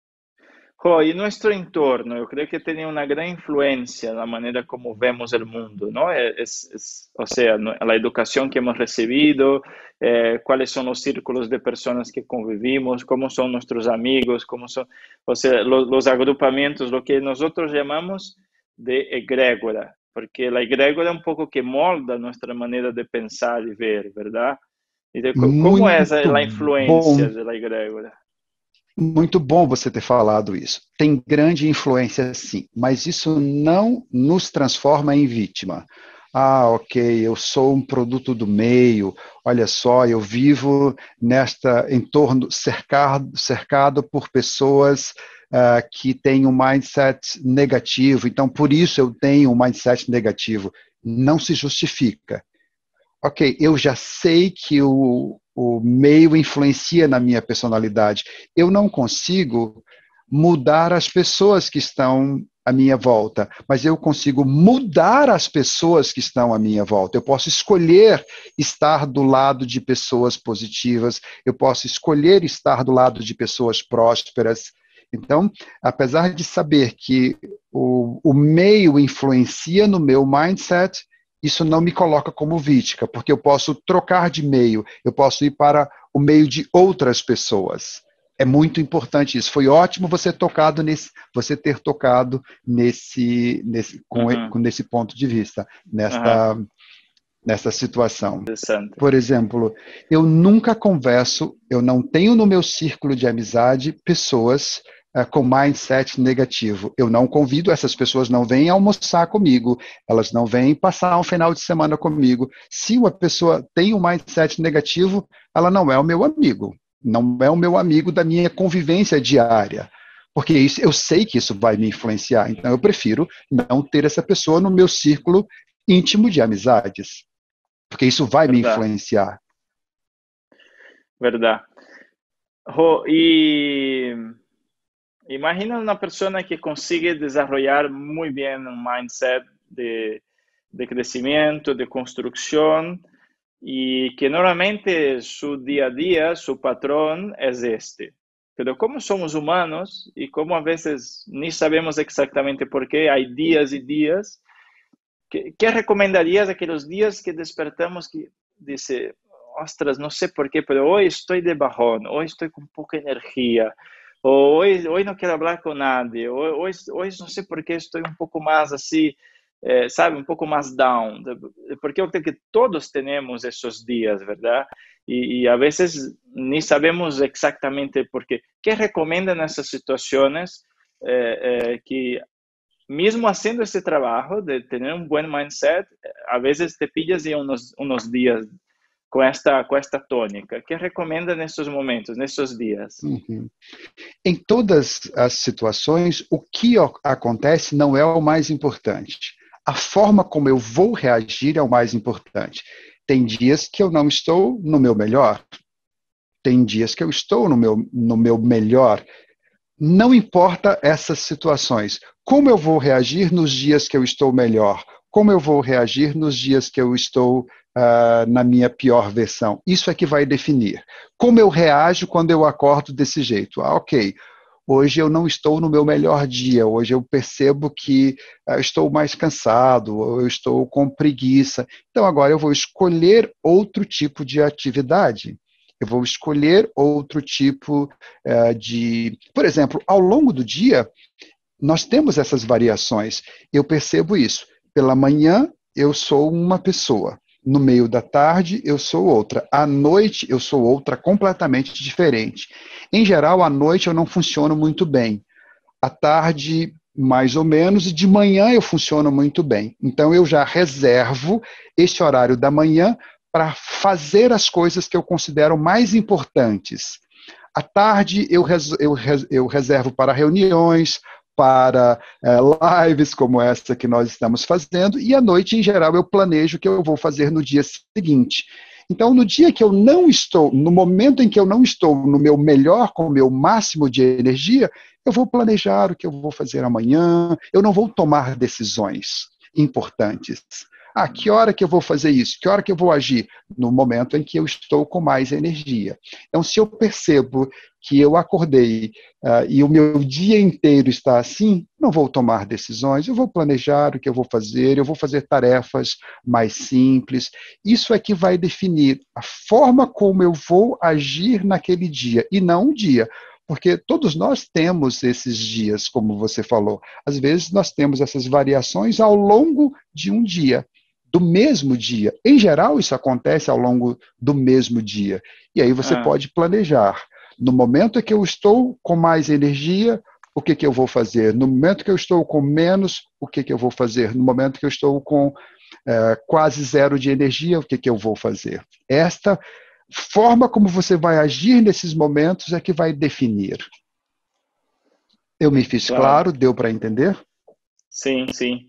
Oh, e nosso entorno, eu creio que tem uma grande influência na maneira como vemos o mundo, não? É, é, é, ou seja, a educação que hemos recebido, eh, quais são os círculos de pessoas que convivimos, como são nossos amigos, como são, ou seja, los, os agrupamentos, o que nós chamamos de egrégora, porque a egrégora é um pouco que molda nossa maneira de pensar e ver, verdade? Então, como é essa,
Muito
a influência
bom.
da egrégora?
Muito bom você ter falado isso. Tem grande influência, sim, mas isso não nos transforma em vítima. Ah, ok, eu sou um produto do meio, olha só, eu vivo nesta entorno cercado, cercado por pessoas uh, que têm um mindset negativo, então por isso eu tenho um mindset negativo. Não se justifica. Ok, eu já sei que o, o meio influencia na minha personalidade. Eu não consigo mudar as pessoas que estão à minha volta, mas eu consigo mudar as pessoas que estão à minha volta. Eu posso escolher estar do lado de pessoas positivas, eu posso escolher estar do lado de pessoas prósperas. Então, apesar de saber que o, o meio influencia no meu mindset, isso não me coloca como vítima, porque eu posso trocar de meio, eu posso ir para o meio de outras pessoas. É muito importante isso. Foi ótimo você tocado nesse, você ter tocado nesse, nesse, com,
Uhum.
com nesse ponto de vista, nesta,
Uhum.
nessa situação.
Interessante.
Por exemplo, eu nunca converso, eu não tenho no meu círculo de amizade pessoas com mindset negativo. Eu não convido, essas pessoas não vêm almoçar comigo, elas não vêm passar um final de semana comigo. Se uma pessoa tem um mindset negativo, ela não é o meu amigo, não é o meu amigo da minha convivência diária, porque isso, eu sei que isso vai me influenciar, então eu prefiro não ter essa pessoa no meu círculo íntimo de amizades, porque isso vai
Verdade.
me influenciar.
Verdade. Oh, e imagina uma pessoa que consiga desenvolver muito bem um mindset de, de crescimento, de construção, e que normalmente seu dia a dia, seu patrão é este. Pero como somos humanos e como a vezes nem sabemos exatamente por quê, há dias e dias, que, que recomendarias aqueles dias que despertamos que dice, ostras, não sei por quê, pero hoje estou de bajón, hoje estou com pouca energia, ou hoje, hoje não quero falar com nadie, hoje, hoje não sei por que estou um pouco mais assim, eh, sabe, um pouco mais down, porque eu creio que todos temos esses dias, verdade? E, e a vezes nem sabemos exatamente por quê. O que recomenda nessas situações eh, eh, que mesmo fazendo esse trabalho de ter um bom mindset, a vezes te pillas em uns, uns dias com esta, com esta tônica. Que recomenda nesses momentos, nesses dias?
Uhum. Em todas as situações, o que acontece não é o mais importante. A forma como eu vou reagir é o mais importante. Tem dias que eu não estou no meu melhor. Tem dias que eu estou no meu, no meu melhor. Não importa essas situações. Como eu vou reagir nos dias que eu estou melhor? Como eu vou reagir nos dias que eu estou uh, na minha pior versão? Isso é que vai definir. Como eu reajo quando eu acordo desse jeito? Ah, ok. Hoje eu não estou no meu melhor dia, hoje eu percebo que uh, estou mais cansado, ou eu estou com preguiça. Então agora eu vou escolher outro tipo de atividade. Eu vou escolher outro tipo uh, de... Por exemplo, ao longo do dia, nós temos essas variações. Eu percebo isso. Pela manhã, eu sou uma pessoa. No meio da tarde, eu sou outra. À noite, eu sou outra completamente diferente. Em geral, à noite eu não funciono muito bem. À tarde, mais ou menos, e de manhã eu funciono muito bem. Então, eu já reservo esse horário da manhã para fazer as coisas que eu considero mais importantes. À tarde, eu, res, eu, res, eu reservo para reuniões, para é, lives como essa que nós estamos fazendo, e à noite, em geral, eu planejo o que eu vou fazer no dia seguinte. Então, no dia que eu não estou, no momento em que eu não estou no meu melhor, com o meu máximo de energia, eu vou planejar o que eu vou fazer amanhã, eu não vou tomar decisões importantes. Ah, que hora que eu vou fazer isso? Que hora que eu vou agir? No momento em que eu estou com mais energia. Então, se eu percebo que eu acordei uh, e o meu dia inteiro está assim, não vou tomar decisões, eu vou planejar o que eu vou fazer, eu vou fazer tarefas mais simples. Isso é que vai definir a forma como eu vou agir naquele dia, e não um dia. Porque todos nós temos esses dias, como você falou. Às vezes nós temos essas variações ao longo de um dia, do mesmo dia. Em geral, isso acontece ao longo do mesmo dia. E aí você ah. pode planejar. No momento em que eu estou com mais energia, o que, que eu vou fazer? No momento que eu estou com menos, o que, que eu vou fazer? No momento que eu estou com é, quase zero de energia, o que, que eu vou fazer? Esta forma como você vai agir nesses momentos é que vai definir. Eu me fiz claro, claro deu para entender?
Sim, sim.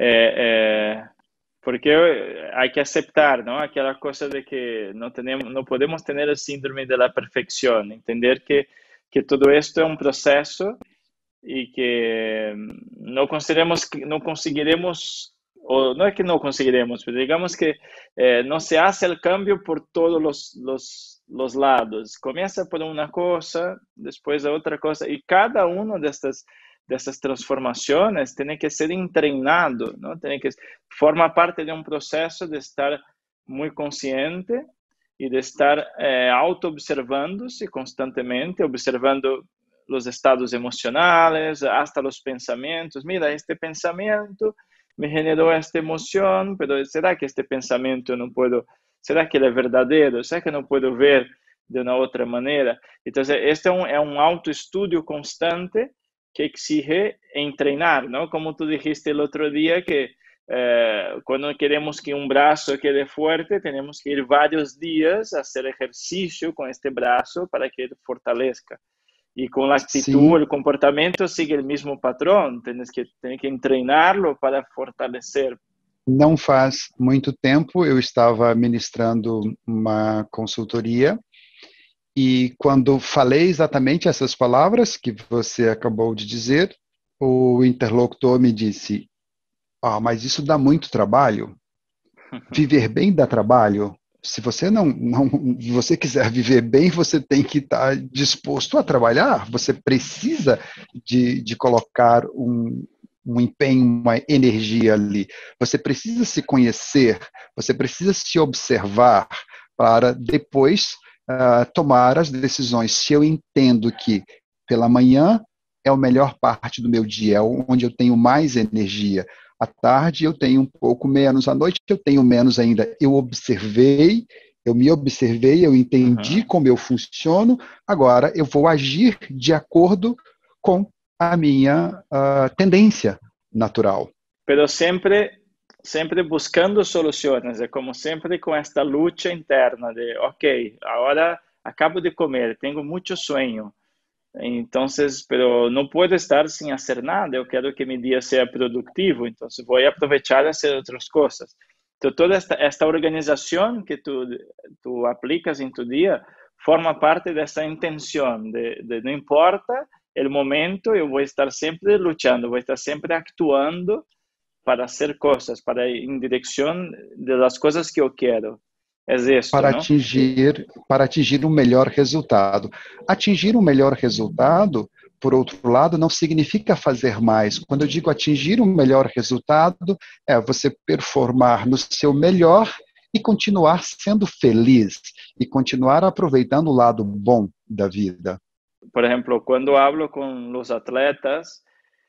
É, é, porque há que aceitar, não? Aquela coisa de que não tenemos, não podemos ter o síndrome da perfeição, entender que que tudo isto é um processo e que não conseguiremos, não conseguiremos, ou não é que não conseguiremos, mas digamos que eh, não se hace o cambio por todos os, los, los lados. Começa por uma coisa, depois a outra coisa, e cada uma destas dessas transformações tem que ser treinado, não? Tem que forma parte de um processo de estar muito consciente e de estar eh, auto-observando-se constantemente, observando os estados emocionais, hasta os pensamentos. Mira, este pensamento me generou esta emoção, mas será que este pensamento eu não posso, será que ele é verdadeiro? Será que eu não posso ver de uma outra maneira? Então, este é um, é um autoestudo constante que exige em treinar, não? Como tu dijiste o outro dia, que eh, quando queremos que um braço quede forte, temos que ir vários dias a fazer exercício com este braço para que ele fortaleça. E com a atitude, o comportamento sigue o mesmo padrão, tens que, tens que treiná-lo para fortalecer.
Não faz muito tempo eu estava ministrando uma consultoria e quando falei exatamente essas palavras que você acabou de dizer, o interlocutor me disse: ah, mas isso dá muito trabalho. Viver bem dá trabalho. Se você não, não, se você quiser viver bem, você tem que estar disposto a trabalhar. Você precisa de, de colocar um, um empenho, uma energia ali. Você precisa se conhecer, você precisa se observar para depois uh, tomar as decisões. Se eu entendo que pela manhã é a melhor parte do meu dia, é onde eu tenho mais energia. À tarde eu tenho um pouco menos, à noite eu tenho menos ainda. Eu observei, eu me observei, eu entendi uhum. como eu funciono, agora eu vou agir de acordo com a minha uh, tendência. natural.
Pero sempre, sempre buscando soluções, é como sempre com esta luta interna de, ok, agora acabo de comer, tenho muito sonho, então, pero não posso estar sem fazer nada, eu quero que meu dia seja produtivo, então vou aproveitar a fazer outras coisas. Então, toda esta, esta organização que tu, tu aplicas em tu dia forma parte dessa intenção de, de não importa o momento, eu vou estar sempre lutando, vou estar sempre actuando para fazer coisas, para ir em direção das coisas que eu quero. É isso,
para
não?
atingir, para atingir um melhor resultado. Atingir um melhor resultado, por outro lado, não significa fazer mais. Quando eu digo atingir um melhor resultado, é você performar no seu melhor e continuar sendo feliz, e continuar aproveitando o lado bom da vida.
Por exemplo, quando eu hablo com os atletas,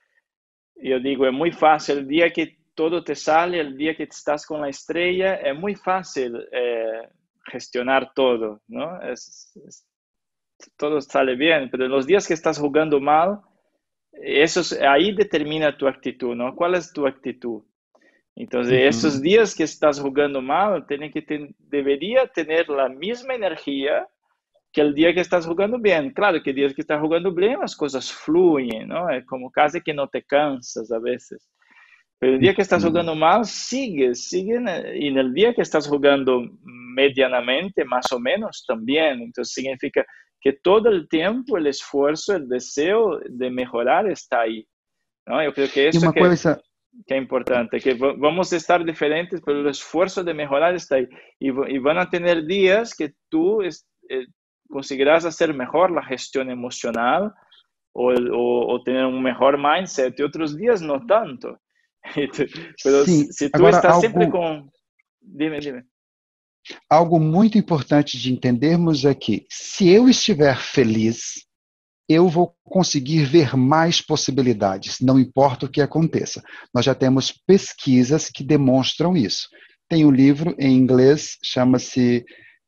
eu digo, é muito fácil, o dia que todo te sale, o dia que estás com a estrela, é muito fácil eh, gestionar todo, ¿no? Es, es, todo sale bien, pero los días que estás jugando mal, eso, ahí determina tu actitud, ¿no? ¿Cuál es tu actitud? Entonces, uh-huh. esos días que estás jugando mal, tiene que ten, debería tener la misma energía que el día que estás jugando bien. Claro que días que estás jugando bien, las cosas fluyen, ¿no? Es como casi que no te cansas a veces. Pero el día que estás jugando mal, sigues, siguen, y en el día que estás jugando medianamente, más o menos, también. Entonces, significa que todo el tiempo el esfuerzo, el deseo de mejorar está ahí, ¿no? Yo creo que eso
uma
que,
coisa...
que es importante, que vamos a estar diferentes, pero el esfuerzo de mejorar está ahí. Y, y van a tener días que tú eh, conseguirás hacer mejor la gestión emocional o, o, o tener un mejor mindset, y otros días no tanto. Pero
Sim,
se tu
agora,
estás
algo,
sempre com... Dime, dime.
Algo muito importante de entendermos é que, se eu estiver feliz, eu vou conseguir ver mais possibilidades, não importa o que aconteça. Nós já temos pesquisas que demonstram isso. Tem um livro em inglês, chama-se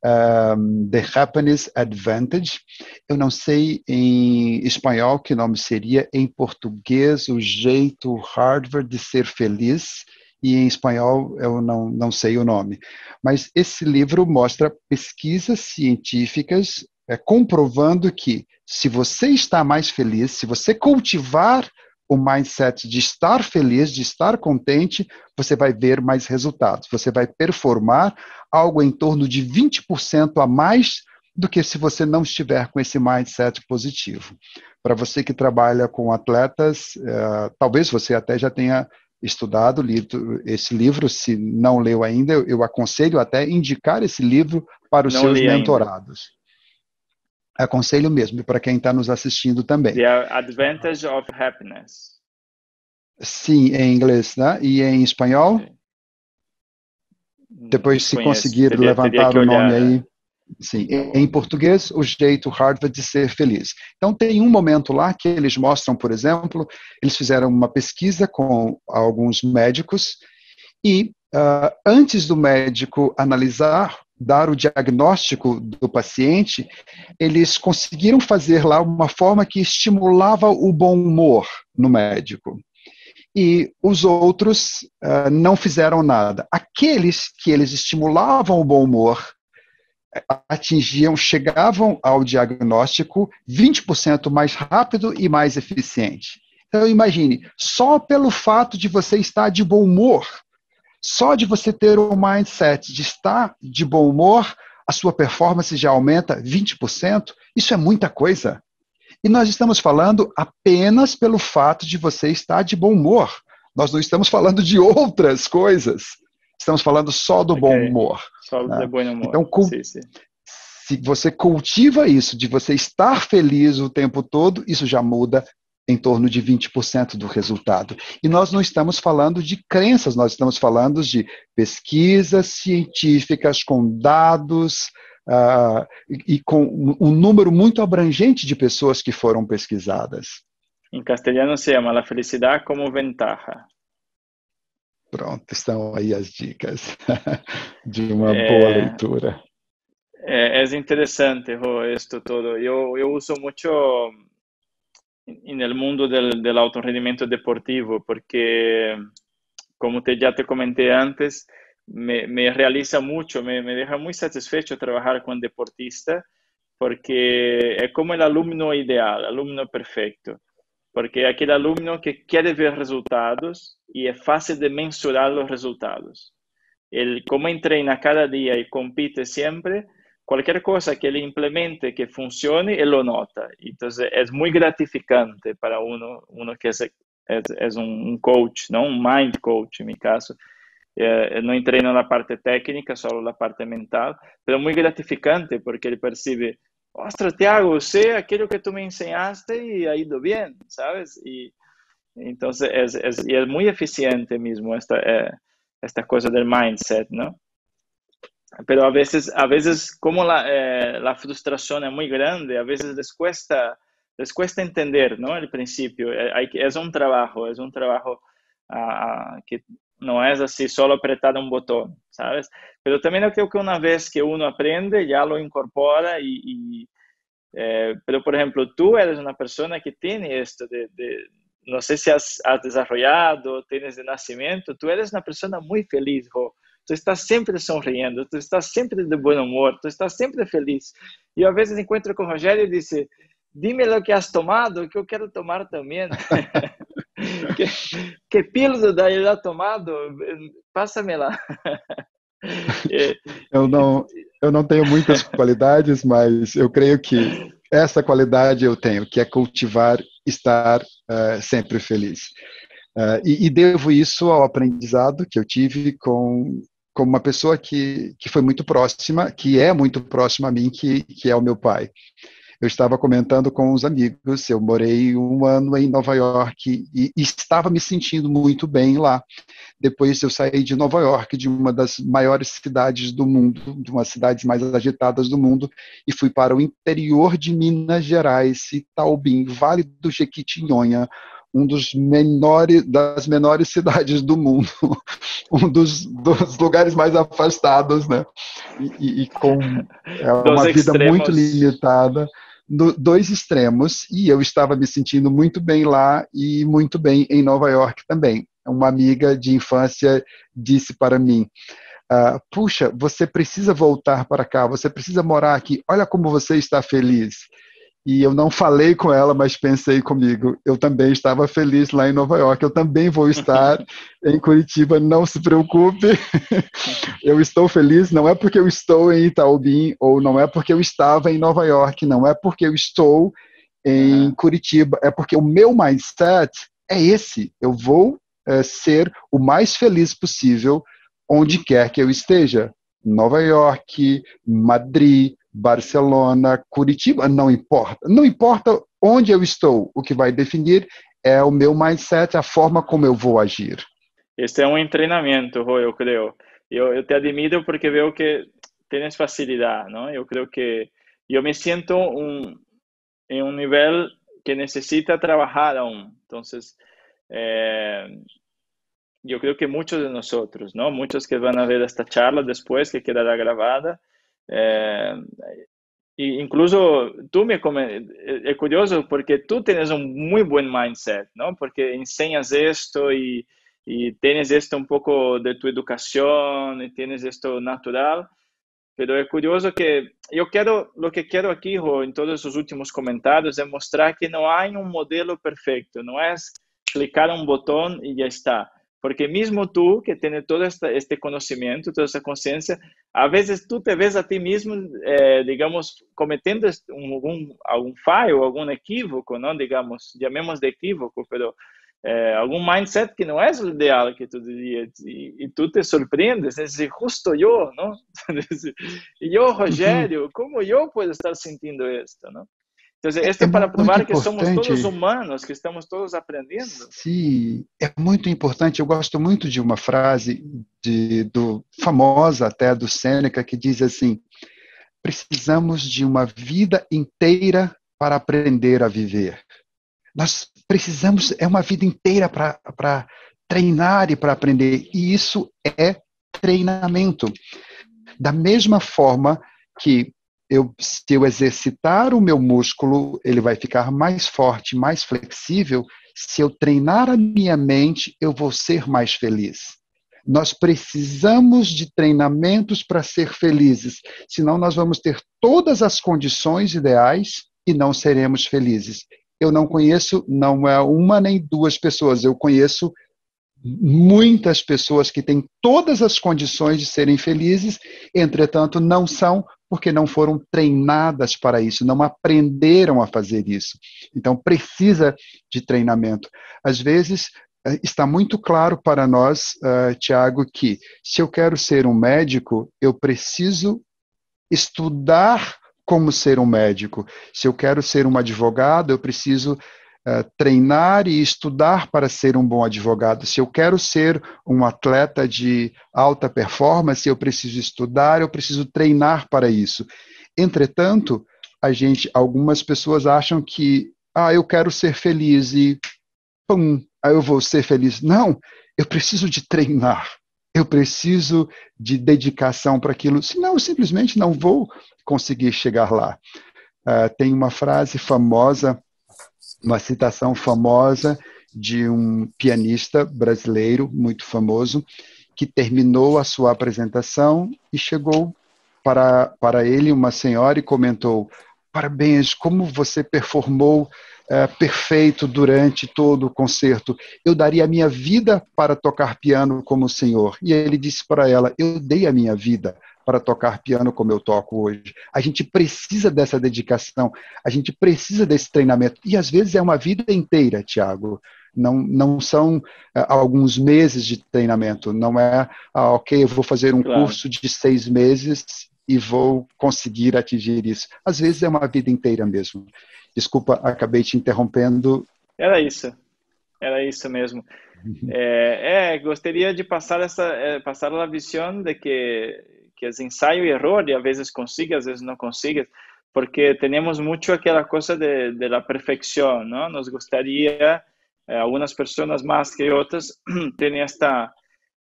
um, The Happiness Advantage. Eu não sei em espanhol que nome seria, em português, o jeito Harvard de ser feliz, e em espanhol eu não, não sei o nome. Mas esse livro mostra pesquisas científicas é, comprovando que, se você está mais feliz, se você cultivar o mindset de estar feliz, de estar contente, você vai ver mais resultados. Você vai performar algo em torno de vinte por cento a mais do que se você não estiver com esse mindset positivo. Para você que trabalha com atletas, uh, talvez você até já tenha estudado, lido esse livro. Se não leu ainda, eu, eu aconselho até indicar esse livro para os
não
seus mentorados.
Ainda.
Aconselho mesmo, para quem está nos assistindo também.
The Advantage of Happiness.
Sim, em inglês, né? E em espanhol? Sim. Depois, se
Conheço.
conseguir
teria,
levantar
teria
o
olhar,
nome aí.
né?
Sim, em português, o jeito Harvard de ser feliz. Então, tem um momento lá que eles mostram, por exemplo, eles fizeram uma pesquisa com alguns médicos e, uh, antes do médico analisar, dar o diagnóstico do paciente, eles conseguiram fazer lá uma forma que estimulava o bom humor no médico. E os outros uh, não fizeram nada. Aqueles que eles estimulavam o bom humor atingiam, chegavam ao diagnóstico vinte por cento mais rápido e mais eficiente. Então, imagine, só pelo fato de você estar de bom humor, só de você ter um mindset de estar de bom humor, a sua performance já aumenta vinte por cento. Isso é muita coisa. E nós estamos falando apenas pelo fato de você estar de bom humor. Nós não estamos falando de outras coisas. Estamos falando só do okay. bom humor.
Só
né?
do bom humor.
Então, cult... sim, sim. se você cultiva isso, de você estar feliz o tempo todo, isso já muda em torno de vinte por cento do resultado. E nós não estamos falando de crenças, nós estamos falando de pesquisas científicas com dados uh, e, e com um número muito abrangente de pessoas que foram pesquisadas.
Em castelhano se chama a felicidade como ventaja.
Pronto, estão aí as dicas de uma é, boa leitura.
É, é interessante, Rô, isso tudo. Eu, eu uso muito en el mundo del, del alto rendimiento deportivo, porque como te, ya te comenté antes, me, me realiza mucho, me, me deja muy satisfecho trabajar con deportista, porque es como el alumno ideal, alumno perfecto, porque es aquel alumno que quiere ver resultados y es fácil de mensurar los resultados. Él, como entrena cada día y compite siempre, cualquier cosa que él implemente que funcione, él lo nota. Entonces es muy gratificante para uno, uno que es, es, es un coach, ¿no? Un mind coach en mi caso. Eh, no entrena la parte técnica, solo la parte mental, pero muy gratificante porque él percibe, ostras, Thiago, sé aquello que tú me enseñaste y ha ido bien, ¿sabes? Y entonces es, es, y es muy eficiente mismo esta, eh, esta cosa del mindset, ¿no? Pero a veces, a veces como la, eh, la frustración es muy grande, a veces les cuesta, les cuesta entender, ¿no? El principio, eh, hay, es un trabajo, es un trabajo uh, que no es así solo apretar un botón, ¿sabes? Pero también yo creo que una vez que uno aprende, ya lo incorpora y... y eh, pero, por ejemplo, tú eres una persona que tiene esto de, de no sé si has, has desarrollado, tienes de nacimiento, tú eres una persona muy feliz, Jo. Tú estás siempre sonriendo, tú estás siempre de buen humor, tú estás siempre feliz. Y a veces encuentro con Rogério y dice, dime lo que has tomado, que yo quiero tomar también. ¿Qué, qué pílula ele ha tomado? Pásame-la.
Eu não, eu não tenho muitas qualidades, mas eu creio que essa qualidade eu tenho, que é cultivar, estar uh, sempre feliz. Uh, e, e devo isso ao aprendizado que eu tive com, com uma pessoa que, que foi muito próxima, que é muito próxima a mim, que, que é o meu pai. Eu estava comentando com os amigos, eu morei um ano em Nova York e, e estava me sentindo muito bem lá. Depois eu saí de Nova York, de uma das maiores cidades do mundo, de uma das cidades mais agitadas do mundo, e fui para o interior de Minas Gerais, Itaubim, Vale do Jequitinhonha, um dos menores, das menores cidades do mundo, um dos, dos lugares mais afastados, né? E, e com é, uma vida muito limitada, no, dois extremos, e eu estava me sentindo muito bem lá e muito bem em Nova York também. Uma amiga de infância disse para mim, uh, puxa, você precisa voltar para cá, você precisa morar aqui, olha como você está feliz. E eu não falei com ela, mas pensei comigo, eu também estava feliz lá em Nova York, eu também vou estar em Curitiba, não se preocupe. Eu estou feliz, não é porque eu estou em Itaubim, ou não é porque eu estava em Nova York, não é porque eu estou em uhum. Curitiba, é porque o meu mindset é esse, eu vou é, ser o mais feliz possível onde quer que eu esteja. Nova York, Madrid, Barcelona, Curitiba, não importa. Não importa onde eu estou, o que vai definir é o meu mindset, a forma como eu vou agir.
Este é um treinamento, Rô, eu creio. Eu, eu te admiro porque veo que tienes facilidade, não? Eu creio que eu me sinto um, em um nível que necessita trabalhar aún. Então, eh, eu creio que muitos de nós, ¿no? Muitos que vão ver esta charla depois, que quedará gravada, eh, incluso tú me es curioso porque tú tienes un muy buen mindset, ¿no? Porque enseñas esto y, y tienes esto un poco de tu educación y tienes esto natural, pero es curioso que yo quiero, lo que quiero aquí, Jo, en todos esos últimos comentarios, es mostrar que no hay un modelo perfecto, no es clicar un botón y ya está. Porque mismo tú, que tienes todo este, este conocimiento, toda esta conciencia, a veces tú te ves a ti mismo, eh, digamos, cometiendo un, un, algún fallo, algún equívoco, ¿no? Digamos, llamemos de equívoco, pero eh, algún mindset que no es el ideal que tú dirías. Y, y tú te sorprendes, es decir, justo yo, ¿no? Y yo, Rogério, ¿cómo yo puedo estar sintiendo esto, ¿no? Então, esto é, é para provar que somos todos humanos, que estamos todos aprendendo.
Sim, é muito importante. Eu gosto muito de uma frase de, do, famosa até do Sêneca, que diz assim, precisamos de uma vida inteira para aprender a viver. Nós precisamos, é uma vida inteira para, para treinar e para aprender. E isso é treinamento. Da mesma forma que eu, se eu exercitar o meu músculo, ele vai ficar mais forte, mais flexível. Se eu treinar a minha mente, eu vou ser mais feliz. Nós precisamos de treinamentos para ser felizes, senão nós vamos ter todas as condições ideais e não seremos felizes. Eu não conheço, não é uma nem duas pessoas, eu conheço muitas pessoas que têm todas as condições de serem felizes, entretanto não são, porque não foram treinadas para isso, não aprenderam a fazer isso. Então precisa de treinamento. Às vezes está muito claro para nós, uh, Tiago, que se eu quero ser um médico, eu preciso estudar como ser um médico. Se eu quero ser um advogado, eu preciso uh, treinar e estudar para ser um bom advogado. Se eu quero ser um atleta de alta performance, eu preciso estudar, eu preciso treinar para isso. Entretanto, a gente, algumas pessoas acham que, ah, eu quero ser feliz e pum, aí eu vou ser feliz. Não, eu preciso de treinar, eu preciso de dedicação para aquilo, senão eu simplesmente não vou conseguir chegar lá. Uh, tem uma frase famosa, uma citação famosa de um pianista brasileiro muito famoso, que terminou a sua apresentação e chegou para, para ele uma senhora e comentou: parabéns, como você performou É, perfeito durante todo o concerto. Eu daria a minha vida para tocar piano como o senhor. E ele disse para ela: eu dei a minha vida para tocar piano como eu toco hoje. A gente precisa dessa dedicação, a gente precisa desse treinamento. E às vezes é uma vida inteira, Tiago. Não, não são é, alguns meses de treinamento. Não é, ah, ok, eu vou fazer um
Claro.
curso de seis meses e vou conseguir atingir isso. Às vezes é uma vida inteira mesmo. Desculpa, acabei te interrompendo.
Era isso, era isso mesmo. É, é gostaria de passar essa, é, passar a visão de que que é ensaio e erro, e às vezes consigue, às vezes não consigue, porque temos muito aquela coisa de, de la perfeição, não? Nos gostaria, eh, algumas pessoas mais que outras têm esta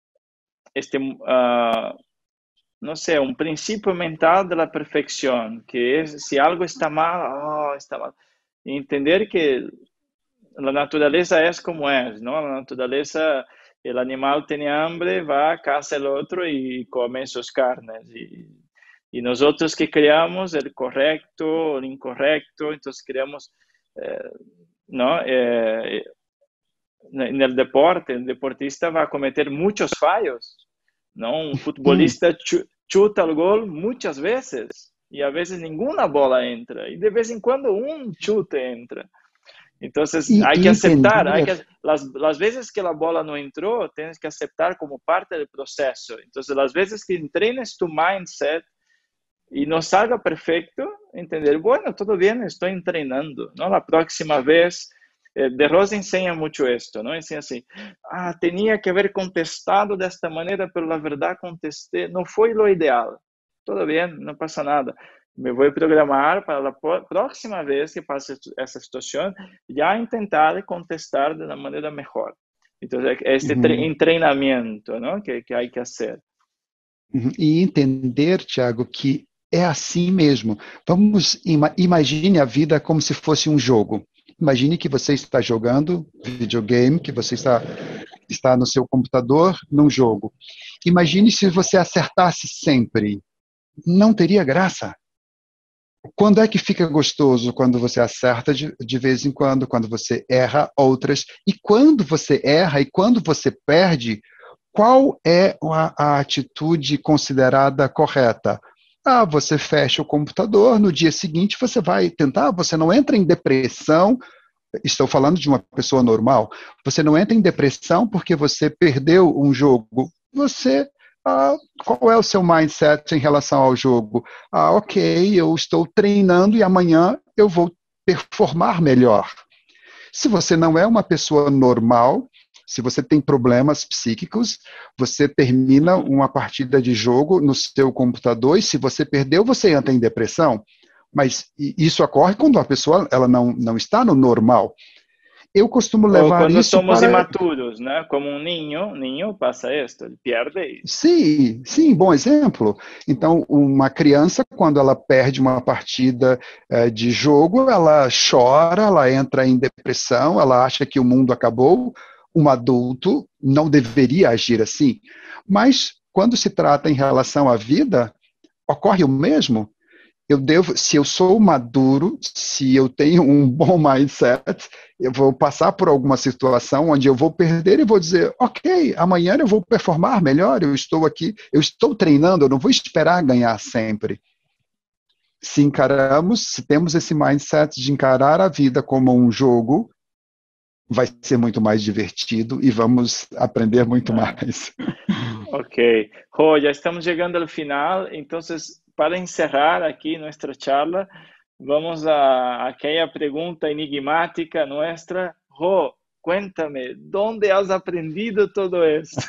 este uh, no sé, un principio mental de la perfección, que es si algo está mal, oh, está mal. Y entender que la naturaleza es como es, ¿no? La naturaleza, el animal tiene hambre, va, caza el otro y come sus carnes. Y, y nosotros que creamos el correcto, el incorrecto, entonces creamos, eh, ¿no? Eh, en el deporte, el deportista va a cometer muchos fallos. Não, um futebolista chuta o gol muitas vezes e às vezes nenhuma bola entra e de vez em quando um chute entra. Então, há que aceitar, hay que, las, las vezes que a bola não entrou, tens que aceitar como parte do processo. Então, as vezes que treines tu mindset e não salga perfeito, entender, bueno, tudo bem, estou treinando, não? A próxima vez De Rosa ensina muito isto, não? Ensina assim, ah, tinha que haver contestado desta maneira, mas na verdade contestei, não foi o ideal. Tudo bem, não passa nada. Me vou programar para a próxima vez que passe essa situação, já tentar contestar de uma maneira melhor. Então, é este uhum. treinamento, não? Que, que há que fazer.
Uhum. E entender, Tiago, que é assim mesmo. Vamos, ima imagine a vida como se fosse um jogo. Imagine que você está jogando videogame, que você está, está no seu computador num jogo. Imagine se você acertasse sempre. Não teria graça. Quando é que fica gostoso? Quando você acerta de, de vez em quando, quando você erra outras. E quando você erra e quando você perde, qual é a, a atitude considerada correta? Ah, você fecha o computador, no dia seguinte você vai tentar, você não entra em depressão, estou falando de uma pessoa normal, você não entra em depressão porque você perdeu um jogo, você, ah, qual é o seu mindset em relação ao jogo? Ah, ok, eu estou treinando e amanhã eu vou performar melhor. Se você não é uma pessoa normal, se você tem problemas psíquicos, você termina uma partida de jogo no seu computador e se você perdeu, você entra em depressão. Mas isso ocorre quando a pessoa ela não, não está no normal. Eu costumo
Ou
levar
quando
isso
somos
para...
imaturos, né? Como um ninho, ninho passa isto, ele perde isso.
Sim, sim, bom exemplo. Então, uma criança, quando ela perde uma partida eh, de jogo, ela chora, ela entra em depressão, ela acha que o mundo acabou. Um adulto não deveria agir assim. Mas, quando se trata em relação à vida, ocorre o mesmo. Eu devo, se eu sou maduro, se eu tenho um bom mindset, eu vou passar por alguma situação onde eu vou perder e vou dizer, ok, amanhã eu vou performar melhor, eu estou aqui, eu estou treinando, eu não vou esperar ganhar sempre. Se encaramos, se temos esse mindset de encarar a vida como um jogo, vai ser muito mais divertido e vamos aprender muito
Ah,
mais.
ok. Rô, já estamos chegando ao final, então, para encerrar aqui nossa charla, vamos a aquela pergunta enigmática nossa. Rô, cuéntame, ¿dónde has aprendido todo esto?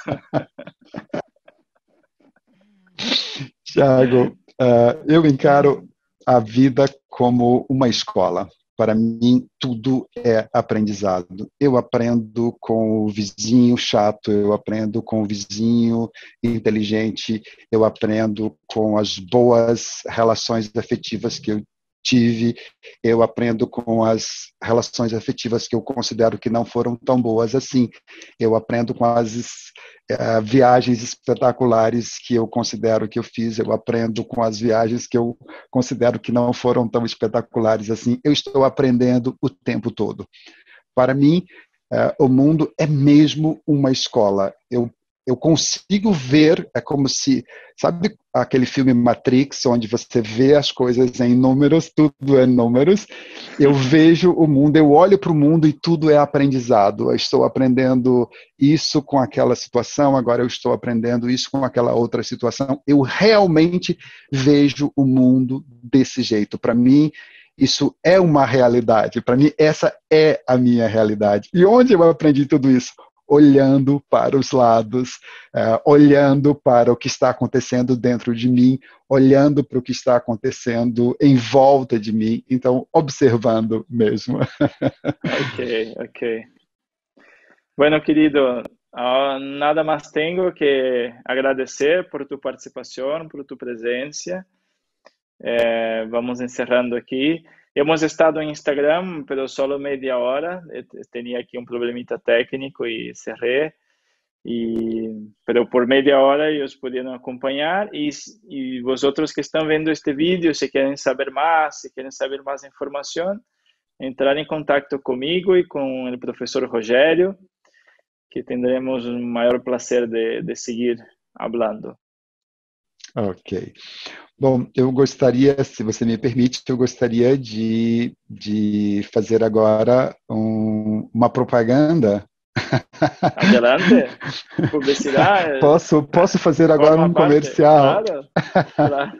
Tiago, uh, eu encaro a vida como uma escola. Para mim, tudo é aprendizado. Eu aprendo com o vizinho chato, eu aprendo com o vizinho inteligente, eu aprendo com as boas relações afetivas que eu tive, eu aprendo com as relações afetivas que eu considero que não foram tão boas assim, eu aprendo com as uh, viagens espetaculares que eu considero que eu fiz, eu aprendo com as viagens que eu considero que não foram tão espetaculares assim, eu estou aprendendo o tempo todo. Para mim, uh, o mundo é mesmo uma escola. Eu eu consigo ver, é como se, sabe aquele filme Matrix, onde você vê as coisas em números, tudo é números, eu vejo o mundo, eu olho para o mundo e tudo é aprendizado, eu estou aprendendo isso com aquela situação, agora eu estou aprendendo isso com aquela outra situação, eu realmente vejo o mundo desse jeito, para mim, isso é uma realidade, para mim essa é a minha realidade. E onde eu aprendi tudo isso? Olhando para os lados, uh, olhando para o que está acontecendo dentro de mim, olhando para o que está acontecendo em volta de mim, então observando mesmo.
Ok, ok. Bueno, querido, uh, nada más tengo que agradecer por tu participación, por tu presencia. Eh, vamos encerrando aqui. Hemos estado en Instagram, pero solo media hora. Tenía aquí un problemita técnico y cerré. Y, pero por media hora ellos pudieron acompañar. Y, y vosotros que están viendo este vídeo, si quieren saber más, si quieren saber más información, entrar en contacto conmigo y con el profesor Rogério, que tendremos un mayor placer de, de seguir hablando.
Ok. Bom, eu gostaria, se você me permite, eu gostaria de, de fazer agora um, uma propaganda.
Adelante. Publicidade.
Posso, posso fazer agora
Forma
um
parte.
comercial?
Claro, claro.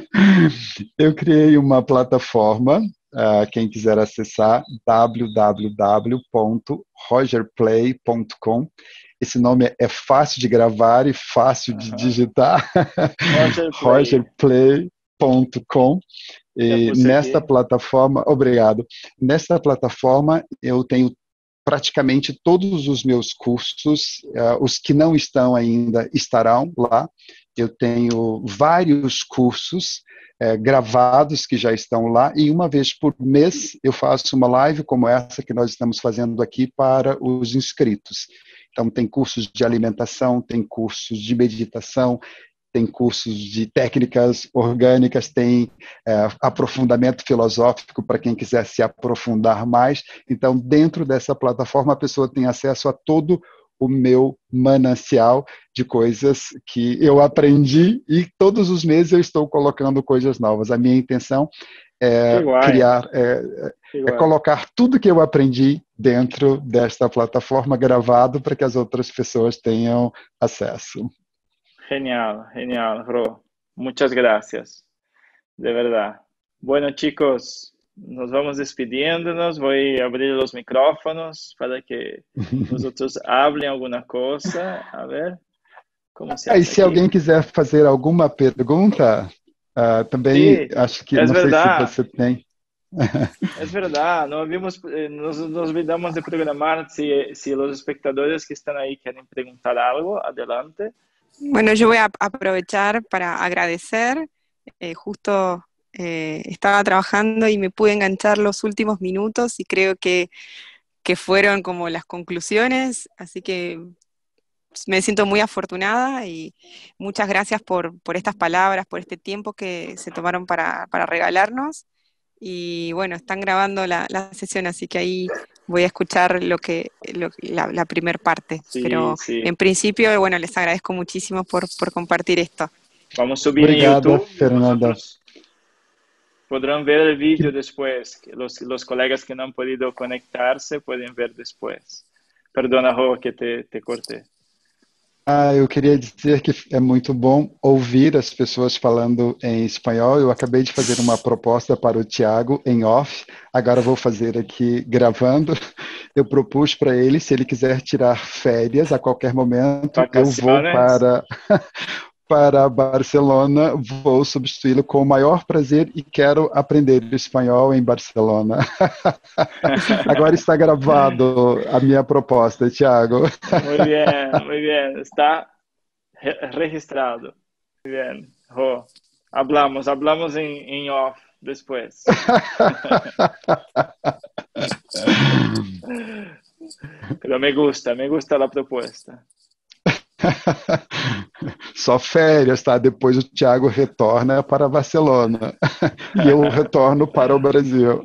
Eu criei uma plataforma, uh, quem quiser acessar, w w w ponto roger play ponto com. Esse nome é fácil de gravar e fácil de
Uhum.
digitar.
Roger Play.
roger play ponto com. E nesta
aqui.
plataforma, obrigado. Nesta plataforma eu tenho praticamente todos os meus cursos, uh, os que não estão ainda estarão lá. Eu tenho vários cursos uh, gravados que já estão lá e uma vez por mês eu faço uma live como essa que nós estamos fazendo aqui para os inscritos. Então tem cursos de alimentação, tem cursos de meditação, tem cursos de técnicas orgânicas, tem é, aprofundamento filosófico para quem quiser se aprofundar mais. Então, dentro dessa plataforma, a pessoa tem acesso a todo o meu manancial de coisas que eu aprendi e todos os meses eu estou colocando coisas novas. A minha intenção é criar, é, é colocar tudo que eu aprendi dentro desta plataforma gravado para que as outras pessoas tenham acesso.
Genial, genial, Ro. Muchas gracias, de verdad. Bueno, chicos, nos vamos despidiéndonos. Voy a abrir los micrófonos para que vosotros hablen alguna cosa. A ver, como se hace
E se
aqui?
alguém quiser fazer alguma pergunta, uh, também
Sí,
acho que,
es
não
verdad.
sei se você tem.
Es verdad, no vimos, eh, nos, nos olvidamos de programar. Si, si los espectadores que están ahí quieren preguntar algo, adelante.
Bueno, yo voy a aprovechar para agradecer. Eh, justo eh, estaba trabajando y me pude enganchar los últimos minutos y creo que, que fueron como las conclusiones, así que me siento muy afortunada y muchas gracias por, por estas palabras, por este tiempo que se tomaron para, para regalarnos. Y bueno, están grabando la, la sesión, así que ahí voy a escuchar lo que, lo, la, la primer parte.
Sí,
Pero
sí.
en principio, bueno, les agradezco muchísimo por, por compartir esto.
Vamos a subir
Obrigado,
en YouTube.
Fernanda.
Podrán ver el vídeo después. Los, los colegas que no han podido conectarse pueden ver después. Perdona, Rô, que te, te cortei.
Ah, eu queria dizer que é muito bom ouvir as pessoas falando em espanhol. Eu acabei de fazer uma proposta para o Thiago em off, agora vou fazer aqui gravando. Eu propus para ele, se ele quiser tirar férias a qualquer momento, eu vou para, para Barcelona, vou substituí-lo com o maior prazer e quero aprender espanhol em Barcelona. Agora está gravado a minha proposta, Thiago.
Muy bien, muy bien. Está re registrado. Muy bien. Rô, hablamos, hablamos en, en off después. Pero me gusta, me gusta la propuesta.
Só férias, tá? Depois o Thiago retorna para Barcelona e eu retorno para o Brasil.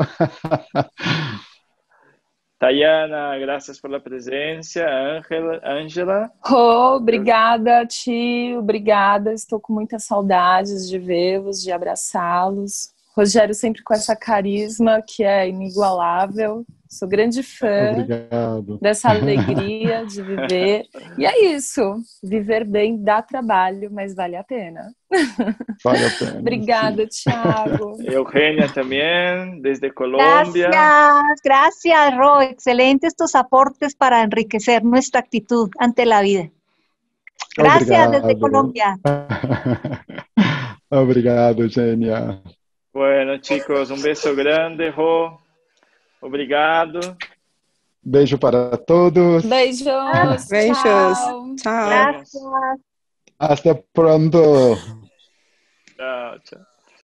Tayana, graças pela presença. Ângela.
Oh, obrigada, tio. Obrigada. Estou com muitas saudades de vê-los, de abraçá-los. Rogério sempre com essa carisma que é inigualável. Sou grande fã
Obrigado.
Dessa alegria de viver. E é isso. Viver bem dá trabalho, mas vale a pena.
Vale a pena.
Obrigada, Thiago.
Eugenia também, desde Colômbia.
Gracias, gracias, Ro. Excelentes tus aportes para enriquecer nuestra actitud ante la vida. Gracias,
Obrigado.
desde Colômbia.
Obrigado, Eugenia.
Bueno, chicos, um beijo grande, Rô. Obrigado.
Beijo para todos.
Beijos.
Beijos.
Tchau.
Tchau.
Gracias.
Hasta pronto.
Tchau, tchau.